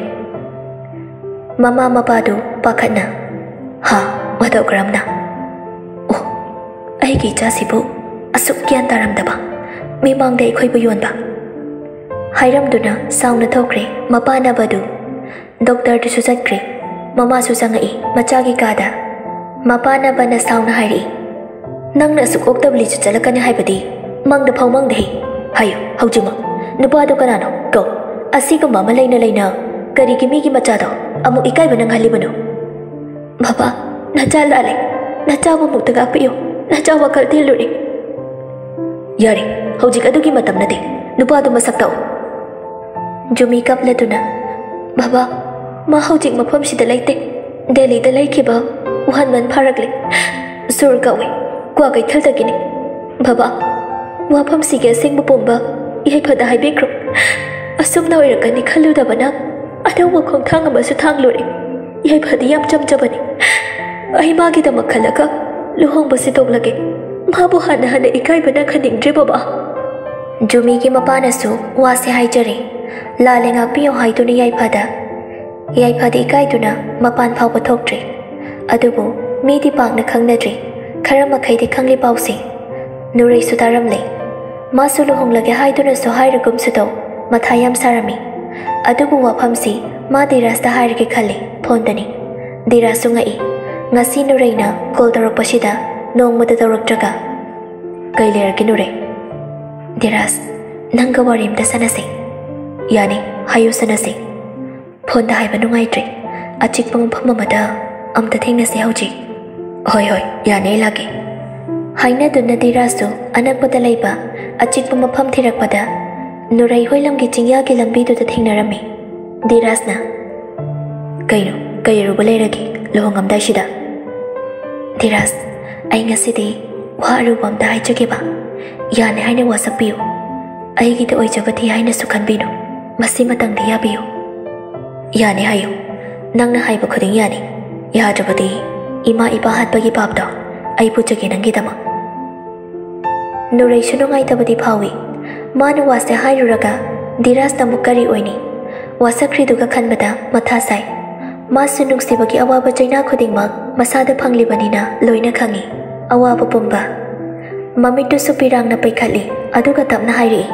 ꯃꯃꯥ ꯃꯄꯥꯗꯨ ꯄꯥꯈꯠꯅ ꯍꯥ ꯃꯇꯧ ꯀꯔꯝꯅ ꯑꯣ ꯑꯩꯒꯤ ꯏꯆꯥꯁꯤꯕꯨ ꯑꯁꯨꯛ ꯒ꯭ꯌꯥꯟ ꯇꯥꯔꯝꯗꯕ ꯃꯤꯃꯥꯡꯗ ꯑꯩꯈꯣꯏꯕꯨ ꯌꯣꯟꯕ ꯍꯥꯏꯔꯝꯗꯨꯅ ꯁꯥꯎꯅ ꯊꯣꯛꯈ꯭ꯔꯦ ꯃꯄꯥꯅꯕꯗꯨ ꯗꯣꯛꯇꯔꯗꯨꯁꯨ ꯆꯠꯈ꯭ꯔꯦ ꯃꯃꯥꯁꯨ ꯆꯪꯉꯛꯏ ꯃꯆꯥꯒꯤ ꯀꯥꯗ ꯃꯄꯥꯅꯕꯅ ꯁꯥꯎꯅ ꯍꯥꯏꯔꯛꯏ ꯅꯪꯅ ꯑꯁꯨꯛ ꯑꯣꯛꯇꯕ ꯂꯤꯆꯠ ꯆꯠꯂꯛꯀꯅꯤ ꯍꯥꯏꯕꯗꯤ ꯃꯪꯗ ꯐꯥꯎ ꯃꯪꯗꯦ ꯍꯥꯏꯌꯨ ꯍꯧꯖꯤꯛꯃꯛ ꯅꯨꯄꯥꯗꯣ ꯀꯅꯥꯅꯣ ꯀꯧ ꯑꯁꯤꯒꯨꯝꯕ ꯑꯃ ꯂꯩꯅ ꯂꯩꯅ ꯀꯔꯤꯒꯤ ꯃꯤꯒꯤ ꯃꯆꯥꯗꯣ ꯑꯃꯨꯛ ꯏꯀꯥꯏꯕ ꯅꯪꯍꯜꯂꯤꯕꯅꯣ ꯕꯕꯥ ꯅꯆꯥ ꯂꯥꯜꯂꯦ ꯅꯆꯥꯕꯨ ꯑꯃꯨꯛꯇ ꯉꯥꯛꯄꯤꯌꯨ ꯅꯆꯥ ꯋꯥꯈꯜ ꯊꯤꯜꯂꯨꯔꯦ ꯌꯥꯔꯦ ꯍꯧꯖꯤꯛ ꯑꯗꯨꯒꯤ ꯃꯇꯝ ꯅꯠꯇꯦ ꯅꯨꯄꯥꯗꯨ ꯃꯁꯛ ꯇꯥꯛꯎ ꯖꯨꯃꯤ ꯀꯞꯂꯗꯨꯅ ꯕꯕꯥ ꯃꯥ ꯍꯧꯖꯤꯛ ꯃꯐꯝꯁꯤꯗ ꯂꯩꯇꯦ ꯗꯦꯜꯂꯤꯗ ꯂꯩꯈꯤꯕ ꯎꯍꯟꯃꯟ ꯐꯥꯔꯛꯂꯦ ꯁꯨꯔ ꯀꯧꯏ ꯀ꯭ꯋꯥ ꯀꯩꯊꯦꯜꯗꯒꯤꯅꯤ ꯕꯕꯥ ꯋꯥꯐꯝꯁꯤꯒꯤ ꯑꯁꯦꯡꯕ ꯄꯨꯝꯕ ꯌꯥꯏꯐꯗ ꯍꯥꯏꯕꯤꯈ꯭ꯔꯣ ꯑꯁꯨꯝꯅ ꯑꯣꯏꯔꯛꯀꯅꯤ ꯈꯜꯂꯨꯗꯕꯅ ꯑꯅꯧꯕ ꯈꯣꯡꯊꯥꯡ ꯑꯃꯁꯨ ꯊꯥꯡꯂꯨꯔꯦ ꯌꯥꯏꯐꯗꯤ ꯌꯥꯝ ꯆꯝꯖꯕꯅꯤ ꯑꯩ ꯃꯥꯒꯤꯗꯃꯛ ꯈꯜꯂꯒ ꯂꯨꯍꯣꯡꯕꯁꯤ ꯇꯣꯛꯂꯒꯦ ꯃꯥꯕꯨ ꯍꯥꯟꯅ ꯍꯥꯟꯅ ꯏꯀꯥꯏꯕ ꯅꯪꯍꯟꯅꯤꯡꯗ꯭ꯔꯦ ꯕꯕꯥ ꯖꯨꯃꯤꯒꯤ ꯃꯄꯥꯅꯁꯨ ꯋꯥꯁꯦ ꯍꯥꯏꯖꯔꯦ ꯂꯥꯜꯂꯦ ꯉꯥꯛꯄꯤꯌꯣ ꯍꯥꯏꯗꯨꯅ ꯌꯥꯏꯐꯗ ꯌꯥꯏꯐꯗ ꯏꯀꯥꯏꯗꯨꯅ ꯃꯄꯥꯟ ꯐꯥꯎꯕ ꯊꯣꯛꯇ꯭ꯔꯦ ꯑꯗꯨꯕꯨ ꯃꯤꯗꯤ ꯄꯥꯛꯅ ꯈꯪꯅꯗ꯭ꯔꯤ ꯈꯔ ꯃꯈꯩꯗꯤ ꯈꯪꯂꯤ ꯄꯥꯎꯁꯦ ꯅꯨꯔꯩꯁꯨ ꯇꯥꯔꯝꯂꯦ ꯃꯥꯁꯨ ꯂꯨꯍꯣꯡꯂꯒꯦ ꯍꯥꯏꯗꯨꯅꯁꯨ ꯍꯥꯏꯔꯒꯨꯝꯁꯨ ꯇꯧ ꯃꯊꯥ ꯌꯥꯝ ꯁꯥꯔꯝꯃꯤ ꯑꯗꯨꯕꯨ ꯋꯥꯐꯝꯁꯤ ꯃꯥ ꯙꯤꯔꯥꯖꯇ ꯍꯥꯏꯔꯒꯦ ꯈꯜꯂꯤ ꯐꯣꯟꯗꯅꯤ ꯙꯤꯔꯥꯖꯁꯨ ꯉꯛꯏ ꯉꯁꯤ ꯅꯨꯔꯩꯅ ꯀꯣꯜ ꯇꯧꯔꯛꯄꯁꯤꯗ ꯅꯣꯡꯃꯗ ꯇꯧꯔꯛꯇ꯭ꯔꯒ ꯀꯩ ꯂꯩꯔꯒꯦ ꯅꯨꯔꯩ ꯙꯤꯔꯥꯖ ꯅꯪꯒ ꯋꯥꯔꯤ ꯑꯝꯇ ꯁꯥꯟꯅꯁꯤ ꯌꯥꯅꯤ ꯍꯥꯏꯌꯨ ꯁꯥꯟꯅꯁꯤ ꯐꯣꯟꯗ ꯍꯥꯏꯕ ꯅꯨꯡꯉꯥꯏꯇ꯭ꯔꯦ ꯑꯆꯤꯛꯄ ꯃꯐꯝ ꯑꯃꯗ ꯑꯝꯇ ꯊꯦꯡꯅꯁꯤ ꯍꯧꯖꯤꯛ ꯍꯣꯏ ꯍꯣꯏ ꯌꯥꯅꯤ ꯑꯩ ꯂꯥꯛꯀꯦ ꯍꯥꯏꯅꯗꯨꯅ ꯙꯤꯔꯥꯖꯁꯨ ꯑꯅꯛꯄꯗ ꯂꯩꯕ ꯑꯆꯤꯛꯄ ꯃꯐꯝ ꯊꯤꯔꯛꯄꯗ ꯅꯨꯔꯩ ꯍꯣꯏꯂꯝꯒꯤ ꯆꯤꯡꯌꯥꯒꯤ ꯂꯝꯕꯤꯗꯨꯗ ꯊꯦꯡꯅꯔꯝꯃꯤ ꯙꯤꯔꯥꯖꯅ ꯀꯩꯅꯣ ꯀꯩ ꯑꯔꯨꯕ ꯂꯩꯔꯒꯦ ꯂꯨꯍꯣꯡꯉꯝꯗꯥꯏꯁꯤꯗ ꯙꯤꯔꯥꯖ ꯑꯩ ꯉꯁꯤꯗꯤ ꯋꯥ ꯑꯔꯨꯕ ꯑꯝꯇ ꯍꯥꯏꯖꯒꯦꯕ ꯌꯥꯅꯤ ꯍꯥꯏꯅ ꯋꯥꯁꯛꯄꯤꯌꯨ ꯑꯩꯒꯤꯗ ꯑꯣꯏꯖꯕꯗꯤ ꯍꯥꯏꯅꯁꯨ ꯈꯟꯕꯤꯅꯨ ꯃꯁꯤꯃꯇꯪꯗꯤ ꯌꯥꯕꯤꯌꯨ ꯌꯥꯅꯤ ꯍꯥꯏꯌꯨ ꯅꯪꯅ ꯍꯥꯏꯕ ꯈꯨꯗꯤꯡ ꯌꯥꯅꯤ ꯌꯥꯗ꯭ꯔꯕꯗꯤ ꯏꯃꯥ ꯏꯄꯥ ꯍꯥꯠꯄꯒꯤ ꯄꯥꯞꯇꯣ ꯑꯩ ꯄꯨꯖꯒꯦ ꯅꯪꯒꯤꯗꯃꯛ ꯅꯨꯔꯩꯁꯨ ꯅꯨꯡꯉꯥꯏꯇꯕꯗꯤ ꯐꯥꯎꯏ ꯃꯥꯅ ꯋꯥꯁꯦ ꯍꯥꯏꯔꯨꯔꯒ ꯙꯤꯔꯥꯖꯅ ꯑꯃꯨꯛ ꯀꯔꯤ ꯑꯣꯏꯅꯤ ꯋꯥꯁꯛꯈ꯭ꯔꯤꯗꯨꯒ ꯈꯟꯕꯗ ꯃꯊꯥ ꯁꯥꯏ ꯃꯥꯁꯨ ꯅꯨꯡꯁꯤꯕꯒꯤ ꯑꯋꯥꯕ ꯆꯩꯅꯥ ꯈꯨꯗꯤꯡꯃꯛ ꯃꯁꯥꯗ ꯐꯪꯂꯤꯕꯅꯤꯅ ꯂꯣꯏꯅ ꯈꯪꯏ ꯑꯋꯥꯕ ꯄꯨꯝꯕ ꯃꯃꯤꯠꯇꯨꯁꯨ ꯄꯤꯔꯥꯡꯅ ꯄꯩꯈꯠꯂꯤ ꯑꯗꯨꯒ ꯇꯞꯅ ꯍꯥꯏꯔꯛꯏ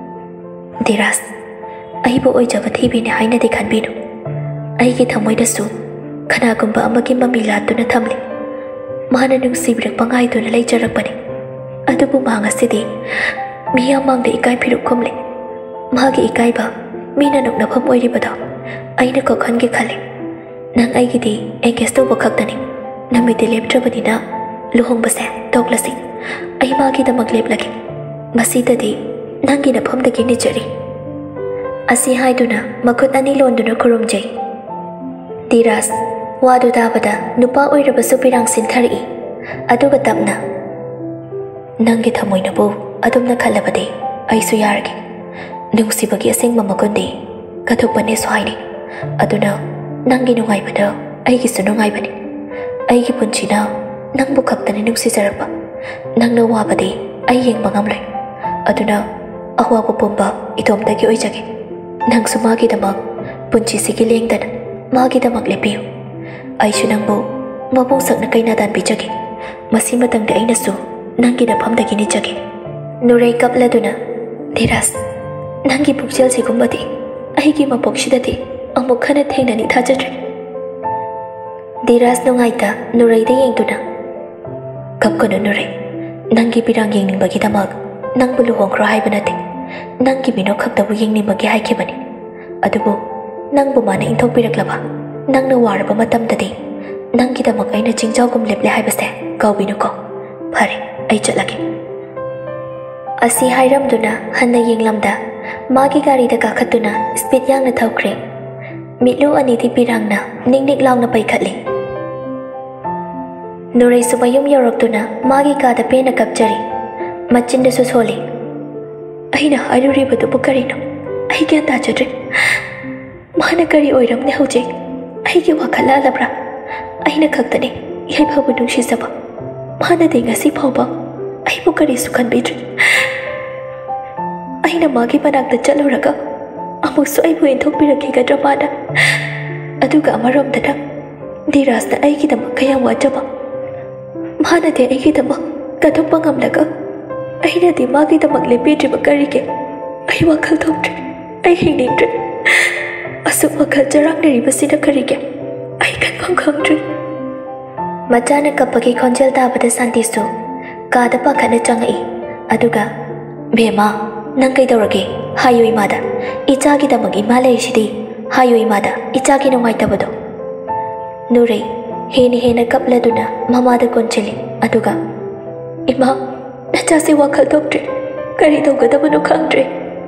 ꯙꯤꯔꯥꯖ ꯑꯩꯕꯨ ꯑꯣꯏꯖꯕ ꯊꯤꯕꯤꯅꯤ ꯍꯥꯏꯅꯗꯤ ꯈꯟꯕꯤꯅꯨ ꯑꯩꯒꯤ ꯊꯃꯣꯏꯗꯁꯨ ꯀꯅꯥꯒꯨꯝꯕ ꯑꯃꯒꯤ ꯃꯃꯤ ꯂꯥꯠꯇꯨꯅ ꯊꯝꯂꯤ ꯃꯥꯅ ꯅꯨꯡꯁꯤꯕꯤꯔꯛꯄ ꯉꯥꯏꯗꯨꯅ ꯂꯩꯖꯔꯛꯄꯅꯤ ꯑꯗꯨꯕꯨ ꯃꯥ ꯉꯁꯤꯗꯤ ꯃꯤꯌꯥꯝ ꯃꯥꯡꯗ ꯏꯀꯥꯏ ꯐꯤꯔꯨꯛ ꯈꯨꯝꯂꯤ ꯃꯥꯒꯤ ꯏꯀꯥꯏꯕ ꯃꯤꯅ ꯅꯣꯛꯅꯐꯝ ꯑꯣꯏꯔꯤꯕꯗꯣ ꯑꯩꯅ ꯀꯣꯛꯍꯟꯒꯦ ꯈꯜꯂꯤ ꯅꯪ ꯑꯩꯒꯤꯗꯤ ꯑꯦꯡꯒꯦꯖ ꯇꯧꯕ ꯈꯛꯇꯅꯤ ꯅꯨꯃꯤꯠꯇꯤ ꯂꯦꯞꯇ꯭ꯔꯕꯅꯤꯅ ꯂꯨꯍꯣꯡꯕꯁꯦ ꯇꯣꯛꯂꯁꯤ ꯑꯩ ꯃꯥꯒꯤꯗꯃꯛ ꯂꯦꯞꯂꯒꯦ ꯃꯁꯤꯗꯗꯤ ꯅꯪꯒꯤ ꯅꯐꯝꯗꯒꯤ ꯅꯤꯖꯔꯤ ꯑꯁꯤ ꯍꯥꯏꯗꯨꯅ ꯃꯈꯨꯠ ꯑꯅꯤ ꯂꯣꯟꯗꯨꯅ ꯈꯨꯔꯨꯝꯖꯩ ꯙꯤꯔꯥꯖ ꯋꯥꯗꯨ ꯇꯥꯕꯗ ꯅꯨꯄꯥ ꯑꯣꯏꯔꯕꯁꯨ ꯄꯤꯔꯥꯡ ꯁꯤꯟꯊꯔꯛꯏ ꯑꯗꯨꯒ ꯇꯞꯅ ꯅꯪꯒꯤ ꯊꯃꯣꯏꯅꯕꯨ ꯑꯗꯨꯝꯅ ꯈꯜꯂꯕꯗꯤ ꯑꯩꯁꯨ ꯌꯥꯔꯒꯦ ꯅꯨꯡꯁꯤꯕꯒꯤ ꯑꯁꯦꯡꯕ ꯃꯒꯨꯟꯗꯤ ꯀꯠꯊꯣꯛꯄꯅꯦꯁꯨ ꯍꯥꯏꯅꯤ ꯑꯗꯨꯅ ꯅꯪꯒꯤ ꯅꯨꯡꯉꯥꯏꯕꯗ ꯑꯩꯒꯤꯁꯨ ꯅꯨꯡꯉꯥꯏꯕꯅꯤ ꯑꯩꯒꯤ ꯄꯨꯟꯁꯤꯅ ꯅꯪꯕꯨ ꯈꯛꯇꯅꯤ ꯅꯨꯡꯁꯤꯖꯔꯛꯄ ꯅꯪꯅ ꯋꯥꯕꯗꯤ ꯑꯩ ꯌꯦꯡꯕ ꯉꯝꯂꯣꯏ ꯑꯗꯨꯅ ꯑꯋꯥꯕ ꯄꯨꯝꯕ ꯏꯇꯣꯝꯇꯒꯤ ꯑꯣꯏꯖꯒꯦ ꯅꯪꯁꯨ ꯃꯥꯒꯤꯗꯃꯛ ꯄꯨꯟꯁꯤꯁꯤꯒꯤ ꯂꯦꯡꯗꯅ ꯃꯥꯒꯤꯗꯃꯛ ꯂꯦꯞꯄꯤꯌꯨ ꯑꯩꯁꯨ ꯅꯪꯕꯨ ꯃꯕꯨꯡ ꯁꯛꯅ ꯀꯩꯅꯥ ꯗꯥꯟꯕꯤꯖꯒꯦ ꯃꯁꯤꯃꯇꯪꯗꯤ ꯑꯩꯅꯁꯨ ꯅꯪꯒꯤ ꯅꯐꯝꯗꯒꯤ ꯅꯤꯖꯒꯦ ꯅꯨꯔꯩ ꯀꯞꯂꯗꯨꯅ ꯙꯤꯔꯥꯖ ꯅꯪꯒꯤ ꯄꯨꯛꯆꯦꯜꯁꯤꯒꯨꯝꯕꯗꯤ ꯑꯩꯒꯤ ꯃꯄꯣꯛꯁꯤꯗꯗꯤ ꯑꯃꯨꯛ ꯍꯟꯅ ꯊꯦꯡꯅꯅꯤ ꯊꯥꯖꯗ꯭ꯔꯦ ꯙꯤꯔꯥꯖ ꯅꯨꯡꯉꯥꯏꯇ ꯅꯨꯔꯩꯗ ꯌꯦꯡꯗꯨꯅ ꯀꯞꯀꯅꯨ ꯅꯨꯔꯩ ꯅꯪꯒꯤ ꯄꯤꯔꯥꯡ ꯌꯦꯡꯅꯤꯡꯕꯒꯤꯗꯃꯛ ꯅꯪꯕꯨ ꯂꯨꯍꯣꯡꯈ꯭ꯔꯣ ꯍꯥꯏꯕ ꯅꯠꯇꯦ ꯅꯪꯒꯤ ꯃꯤꯅꯣꯛ ꯈꯛꯇꯕꯨ ꯌꯦꯡꯅꯤꯡꯕꯒꯤ ꯍꯥꯏꯈꯤꯕꯅꯤ ꯑꯗꯨꯕꯨ ꯅꯪꯕꯨ ꯃꯥꯅ ꯏꯟꯊꯣꯛꯄꯤꯔꯛꯂꯕ ꯅꯪꯅ ꯋꯥꯔꯕ ꯃꯇꯝꯗꯗꯤ ꯅꯪꯒꯤꯗꯃꯛ ꯑꯩꯅ ꯆꯤꯡꯖꯥꯎꯒꯨꯝ ꯂꯦꯞꯂꯦ ꯍꯥꯏꯕꯁꯦ ꯀꯥꯎꯕꯤꯅꯨꯀꯣ ꯐꯔꯦ ꯑꯩ ꯆꯠꯂꯒꯦ ꯑꯁꯤ ꯍꯥꯏꯔꯝꯗꯨꯅ ꯍꯟꯅ ꯌꯦꯡꯂꯝꯗ ꯃꯥꯒꯤ ꯒꯥꯔꯤꯗ ꯀꯥꯈꯠꯇꯨꯅ ꯁ꯭ꯄꯤꯠ ꯌꯥꯡꯅ ꯊꯧꯈ꯭ꯔꯦ ꯃꯤꯠꯂꯨ ꯑꯅꯤꯗꯤ ꯄꯤꯔꯥꯡꯅ ꯅꯤꯛ ꯅꯤꯛ ꯂꯥꯎꯅ ꯄꯩꯈꯠꯂꯤ ꯅꯨꯔꯩꯁꯨ ꯃꯌꯨꯝ ꯌꯧꯔꯛꯇꯨꯅ ꯃꯥꯒꯤ ꯀꯥꯗ ꯄꯦꯟꯅ ꯀꯞꯆꯔꯤ ꯃꯆꯤꯟꯗꯁꯨ ꯁꯣꯜꯂꯤ ꯑꯩꯅ ꯍꯥꯏꯔꯨꯔꯤꯕꯗꯨꯕꯨ ꯀꯔꯤꯅꯣ? ꯑꯩ ꯒ꯭ꯌꯥꯟ ꯇꯥꯖꯗ꯭ꯔꯦ꯫ ꯃꯥꯅ ꯀꯔꯤ ꯑꯣꯏꯔꯝꯅꯤ ꯍꯧꯖꯤꯛ? ꯑꯩꯒꯤ ꯋꯥꯈꯜ ꯂꯥꯜꯂꯕ꯭ꯔꯥ? ꯑꯩꯅ ꯈꯛꯇꯅꯤ ꯌꯥꯏꯐꯕꯨ ꯅꯨꯡꯁꯤꯖꯕ꯫ ꯃꯥꯅꯗꯤ ꯉꯁꯤ ꯐꯥꯎꯕ ꯑꯩꯕꯨ ꯀꯔꯤꯁꯨ ꯈꯟꯕꯤꯗ꯭ꯔꯤ꯫ ꯑꯩꯅ ꯃꯥꯒꯤ ꯃꯅꯥꯛꯇ ꯆꯠꯂꯨꯔꯒ ꯑꯃꯨꯛꯁꯨ ꯑꯩꯕꯨ ꯏꯟꯊꯣꯛꯄꯤꯔꯛꯈꯤꯒꯗ꯭ꯔꯥ ꯃꯥꯅ? ꯑꯗꯨꯒ ꯑꯃꯔꯣꯝꯗꯅ ꯙꯤꯔꯥꯖꯅ ꯑꯩꯒꯤꯗꯃꯛ ꯀꯌꯥꯝ ꯋꯥꯖꯕ꯫ ꯃꯥꯅꯗꯤ ꯑꯩꯒꯤꯗꯃꯛ ꯀꯠꯊꯣꯛꯄ ꯉꯝꯂꯒ ꯑꯩꯅꯗꯤ ꯃꯥꯒꯤꯗꯃꯛ ꯂꯦꯞꯄꯤꯗ꯭ꯔꯤꯕ ꯀꯔꯤꯒꯤ? ꯑꯩ ꯋꯥꯈꯜ ꯊꯣꯛꯇ꯭ꯔꯦ꯫ ꯑꯩ ꯍꯤꯡꯅꯤꯡꯗ꯭ꯔꯦ꯫ ꯑꯁꯨꯛ ꯋꯥꯈꯜ ꯆꯔꯥꯡꯅꯔꯤꯕꯁꯤꯅ ꯀꯔꯤꯒꯤ? ꯑꯩ ꯈꯟꯐꯝ ꯈꯪꯗ꯭ꯔꯦ꯫ ꯃꯆꯥꯅ ꯀꯞꯄꯒꯤ ꯈꯣꯟꯖꯦꯜ ꯇꯥꯕꯗ ꯁꯥꯟꯇꯤꯁꯨ ꯀꯥꯗ ꯄꯥꯈꯠꯅ ꯆꯪꯉꯛꯏ꯫ ꯑꯗꯨꯒ ꯕꯦꯝꯃ, ꯅꯪ ꯀꯩꯗꯧꯔꯒꯦ? ꯍꯥꯏꯌꯨ ꯏꯃꯥꯗ꯫ ꯏꯆꯥꯒꯤꯗꯃꯛ ꯏꯃꯥ ꯂꯩꯔꯤꯁꯤꯗꯤ꯫ ꯍꯥꯏꯌꯨ ꯏꯃꯥꯗ ꯏꯆꯥꯒꯤ ꯅꯨꯡꯉꯥꯏꯇꯕꯗꯣ꯫ ꯅꯨꯔꯩ ꯍꯦꯟꯅ ꯍꯦꯟꯅ ꯀꯞꯂꯗꯨꯅ ꯃꯃꯥꯗ ꯀꯣꯟꯁꯤꯜꯂꯤ꯫ ꯑꯗꯨꯒ ꯏꯃꯥ, ꯅꯆꯥꯁꯦ ꯋꯥꯈꯜ ꯊꯣꯛꯇ꯭ꯔꯦ꯫ ꯀꯔꯤ ꯇꯧꯒꯗꯕꯅꯣ ꯈꯪꯗ꯭ꯔꯦ꯫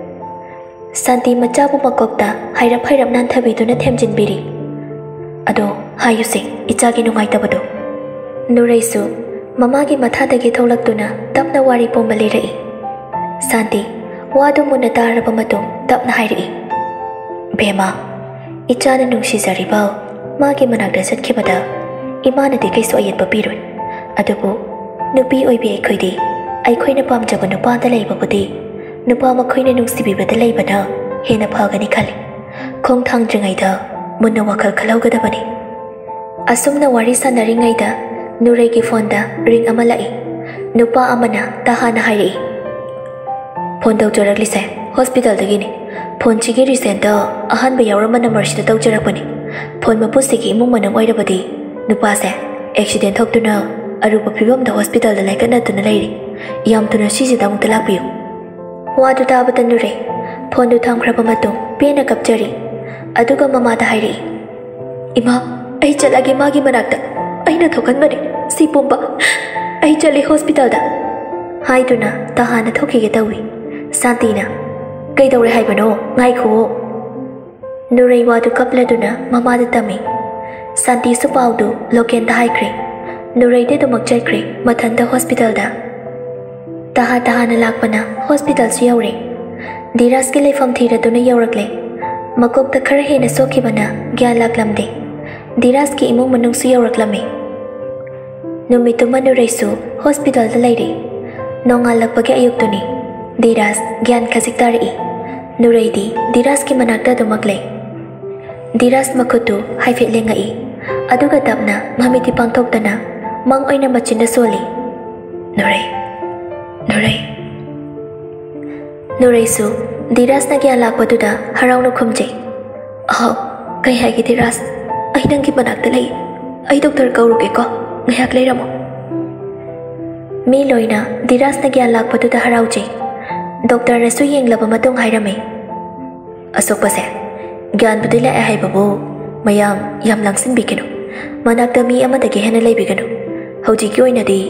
ꯁꯥꯟꯇꯤ ꯃꯆꯥꯕꯨ ꯃꯀꯣꯛꯇ ꯍꯥꯏꯔꯞ ꯍꯥꯏꯔꯞ ꯅꯥꯟꯊꯕꯤꯗꯨꯅ ꯊꯦꯝꯖꯤꯟꯕꯤꯔꯤ꯫ ꯑꯗꯣ ꯍꯥꯏꯌꯨꯁꯦ ꯏꯆꯥꯒꯤ ꯅꯨꯡꯉꯥꯏꯇꯕꯗꯣ꯫ ꯅꯨꯔꯩꯁꯨ ꯃꯃꯥꯒꯤ ꯃꯊꯥꯗꯒꯤ ꯊꯣꯛꯂꯛꯇꯨꯅ ꯇꯞꯅ ꯋꯥꯔꯤ ꯄꯣꯝꯕ ꯂꯤꯔꯛꯏ꯫ ꯁꯥꯟꯇꯤ ꯋꯥꯗꯨ ꯃꯨꯟꯅ ꯇꯥꯔꯕ ꯃꯇꯨꯡ ꯇꯞꯅ ꯍꯥꯏꯔꯛꯏ꯫ ꯕꯦꯝꯃ, ꯏꯆꯥꯅ ꯅꯨꯡꯁꯤꯖꯔꯤꯕ ꯃꯥꯒꯤ ꯃꯅꯥꯛꯇ ꯆꯠꯈꯤꯕꯗ ꯏꯃꯥꯅꯗꯤ ꯀꯩꯁꯨ ꯑꯌꯦꯠꯄ ꯄꯤꯔꯣꯏ꯫ ꯑꯗꯨꯕꯨ ꯅꯨꯄꯤ ꯑꯣꯏꯕꯤ ꯑꯩꯈꯣꯏꯗꯤ ꯑꯩꯈꯣꯏꯅ ꯄꯥꯝꯖꯕ ꯅꯨꯄꯥꯗ ꯂꯩꯕꯕꯨꯗꯤ ꯅꯨꯄꯥ ꯃꯈꯣꯏꯅ ꯅꯨꯡꯁꯤꯕꯤꯕꯗ ꯂꯩꯕꯅ ꯍꯦꯟꯅ ꯐꯒꯅꯤ ꯈꯜꯂꯤ꯫ ꯈꯣꯡ ꯊꯥꯡꯗ꯭ꯔꯤꯉꯩꯗ ꯃꯨꯟꯅ ꯋꯥꯈꯜ ꯈꯜꯍꯧꯒꯗꯕꯅꯤ꯫ ꯑꯁꯨꯝꯅ ꯋꯥꯔꯤ ꯁꯥꯟꯅꯔꯤꯉꯩꯗ ꯅꯨꯔꯩꯒꯤ ꯐꯣꯟꯗ ꯔꯤꯡ ꯑꯃ ꯂꯥꯛꯏ꯫ ꯅꯨꯄꯥ ꯑꯃꯅ ꯇꯍꯥꯅ ꯍꯥꯏꯔꯛꯏ꯫ ꯐꯣꯟ ꯇꯧꯖꯔꯛꯂꯤꯁꯦ ꯍꯣꯁꯄꯤꯇꯥꯜꯗꯒꯤꯅꯤ꯫ ꯐꯣꯟꯁꯤꯒꯤ ꯔꯤꯁꯦꯟꯇ ꯑꯍꯥꯟꯕ ꯌꯥꯎꯔꯝꯕ ꯅꯝꯕꯔꯁꯤꯗ ꯇꯧꯖꯔꯛꯄꯅꯤ꯫ ꯐꯣꯟ ꯃꯄꯨꯁꯤꯒꯤ ꯏꯃꯨꯡ ꯃꯅꯨꯡ ꯑꯣꯏꯔꯕꯗꯤ ꯅꯨꯄꯥꯁꯦ ꯑꯦꯛꯁꯤꯗꯦꯟ ꯊꯣꯛꯇꯨꯅ ꯑꯔꯨꯕ ꯐꯤꯕꯝꯗ ꯍꯣꯁꯄꯤꯇꯥꯜꯗ ꯂꯩꯈꯠꯅꯗꯨꯅ ꯂꯩꯔꯤ꯫ ꯌꯥꯝ ꯊꯨꯅ ꯁꯤꯁꯤꯗ ꯑꯃꯨꯛꯇ ꯂꯥꯛꯄꯤꯌꯨ꯫ ꯋꯥꯗꯨ ꯇꯥꯕꯗ ꯅꯨꯔꯩ ꯐꯣꯟꯗꯨ ꯊꯝꯈ꯭ꯔꯕ ꯃꯇꯨꯡ ꯄꯦꯟꯅ ꯀꯞꯆꯔꯤ꯫ ꯑꯗꯨꯒ ꯃꯃꯥꯗ ꯍꯥꯏꯔꯛꯏ꯫ ꯏꯃꯥ, ꯑꯩ ꯆꯠꯂꯒꯦ ꯃꯥꯒꯤ ꯃꯅꯥꯛꯇ꯫ ꯑꯩꯅ ꯊꯣꯛꯍꯟꯕꯅꯤ ꯁꯤ ꯄꯨꯝꯕ꯫ ꯑꯩ ꯆꯠꯂꯤ ꯍꯣꯁꯄꯤꯇꯥꯜꯗ ꯍꯥꯏꯗꯨꯅ ꯇꯍꯥꯅ ꯊꯣꯛꯈꯤꯒꯦ ꯇꯧꯏ꯫ ꯁꯥꯟꯇꯤꯅ ꯀꯩꯗꯧꯔꯦ ꯍꯥꯏꯕꯅꯣ? ꯉꯥꯏꯈꯨꯑꯣ꯫ ꯅꯨꯔꯩ ꯋꯥꯗꯨ ꯀꯞꯂꯗꯨꯅ ꯃꯃꯥꯗ ꯇꯝꯃꯤ꯫ ꯁꯥꯟꯇꯤꯁꯨ ꯄꯥꯎꯗꯨ ꯂꯣꯀꯦꯟꯗ ꯍꯥꯏꯈ꯭ꯔꯦ꯫ ꯅꯨꯔꯩꯗꯤ ꯑꯗꯨꯃꯛ ꯆꯠꯈ꯭ꯔꯦ ꯃꯊꯟꯇ ꯍꯣꯁꯄꯤꯇꯥꯜꯗ꯫ ꯇꯍꯥ ꯇꯍꯥꯅ ꯂꯥꯛꯄꯅ ꯍꯣꯁꯄꯤꯇꯥꯜꯁꯨ ꯌꯧꯔꯦ꯫ ꯙꯤꯔꯥꯖꯀꯤ ꯂꯩꯐꯝ ꯊꯤꯔꯗꯨꯅ ꯌꯧꯔꯛꯂꯦ꯫ ꯃꯀꯣꯛꯇ ꯈꯔ ꯍꯦꯟꯅ ꯁꯣꯛꯈꯤꯕꯅ ꯒ꯭ꯌꯥꯟ ꯂꯥꯛꯂꯝꯗꯦ꯫ ꯙꯤꯔꯥꯖꯀꯤ ꯏꯃꯨꯡ ꯃꯅꯨꯡꯁꯨ ꯌꯧꯔꯛꯂꯝꯃꯤ꯫ ꯅꯨꯃꯤꯠꯇꯨꯃ ꯅꯨꯔꯩꯁꯨ ꯍꯣꯁꯄꯤꯇꯥꯜꯗ ꯂꯩꯔꯦ꯫ ꯅꯣꯡꯉꯥꯜꯂꯛꯄꯒꯤ ꯑꯌꯨꯛꯇꯨꯅꯤ꯫ ꯙꯤꯔꯥꯖ ꯒ꯭ꯌꯥꯟ ꯈꯖꯤꯛ ꯇꯥꯔꯛꯏ꯫ ꯅꯨꯔꯩꯗꯤ ꯙꯤꯔꯥꯖꯀꯤ ꯃꯅꯥꯛꯇ ꯑꯗꯨꯃꯛ ꯂꯩ꯫ ꯙꯤꯔꯥꯖ ꯃꯈꯨꯠꯇꯨ ꯍꯥꯏꯐꯦꯠ ꯂꯦꯡꯉꯛꯏ꯫ ꯑꯗꯨꯒ ꯇꯞꯅ ꯃꯃꯤꯠꯇꯤ ꯄꯥꯡꯊꯣꯛꯇꯅ ꯃꯪ ꯑꯣꯏꯅ ꯃꯆꯤꯟꯅ ꯁꯣꯜꯂꯤ꯫ ꯅꯨꯔꯩ, ꯅꯨꯔꯩ꯫ ꯅꯨꯔꯩꯁꯨ ꯙꯤꯔꯥꯖꯅ ꯒ꯭ꯌꯥꯟ ꯂꯥꯛꯄꯗꯨꯗ ꯍꯔꯥꯎꯅ ꯈꯨꯝꯖꯩ꯫ ꯑꯍꯥꯎ, ꯀꯩ ꯍꯥꯏꯒꯦ ꯙꯤꯔꯥꯖ? ꯑꯩ ꯅꯪꯒꯤ ꯃꯅꯥꯛꯇ ꯂꯩ꯫ ꯑꯩ ꯗꯣꯛꯇꯔ ꯀꯧꯔꯨꯒꯦꯀꯣ? ꯉꯥꯏꯍꯥꯛ ꯂꯩꯔꯝꯃꯣ꯫ ꯃꯤ ꯂꯣꯏꯅ ꯙꯤꯔꯥꯖꯅ ꯒ꯭ꯌꯥꯟ ꯂꯥꯛꯄꯗꯨꯗ ꯍꯔꯥꯎꯖꯩ꯫ ꯗꯣꯛꯇꯔꯅꯁꯨ ꯌꯦꯡꯂꯕ ꯃꯇꯨꯡ ꯍꯥꯏꯔꯝꯃꯤ꯫ ꯑꯁꯣꯛꯄꯁꯦ ꯒ꯭ꯌꯥꯟꯕꯨꯗꯤ ꯂꯥꯛꯑꯦ ꯍꯥꯏꯕꯕꯨ ꯃꯌꯥꯝ ꯌꯥꯝ ꯂꯥꯡꯁꯤꯟꯕꯤꯒꯅꯨ꯫ ꯃꯅꯥꯛꯇ ꯃꯤ ꯑꯃꯗꯒꯤ ꯍꯦꯟꯅ ꯂꯩꯕꯤꯒꯅꯨ꯫ ꯍꯧꯖꯤꯛꯀꯤ ꯑꯣꯏꯅꯗꯤ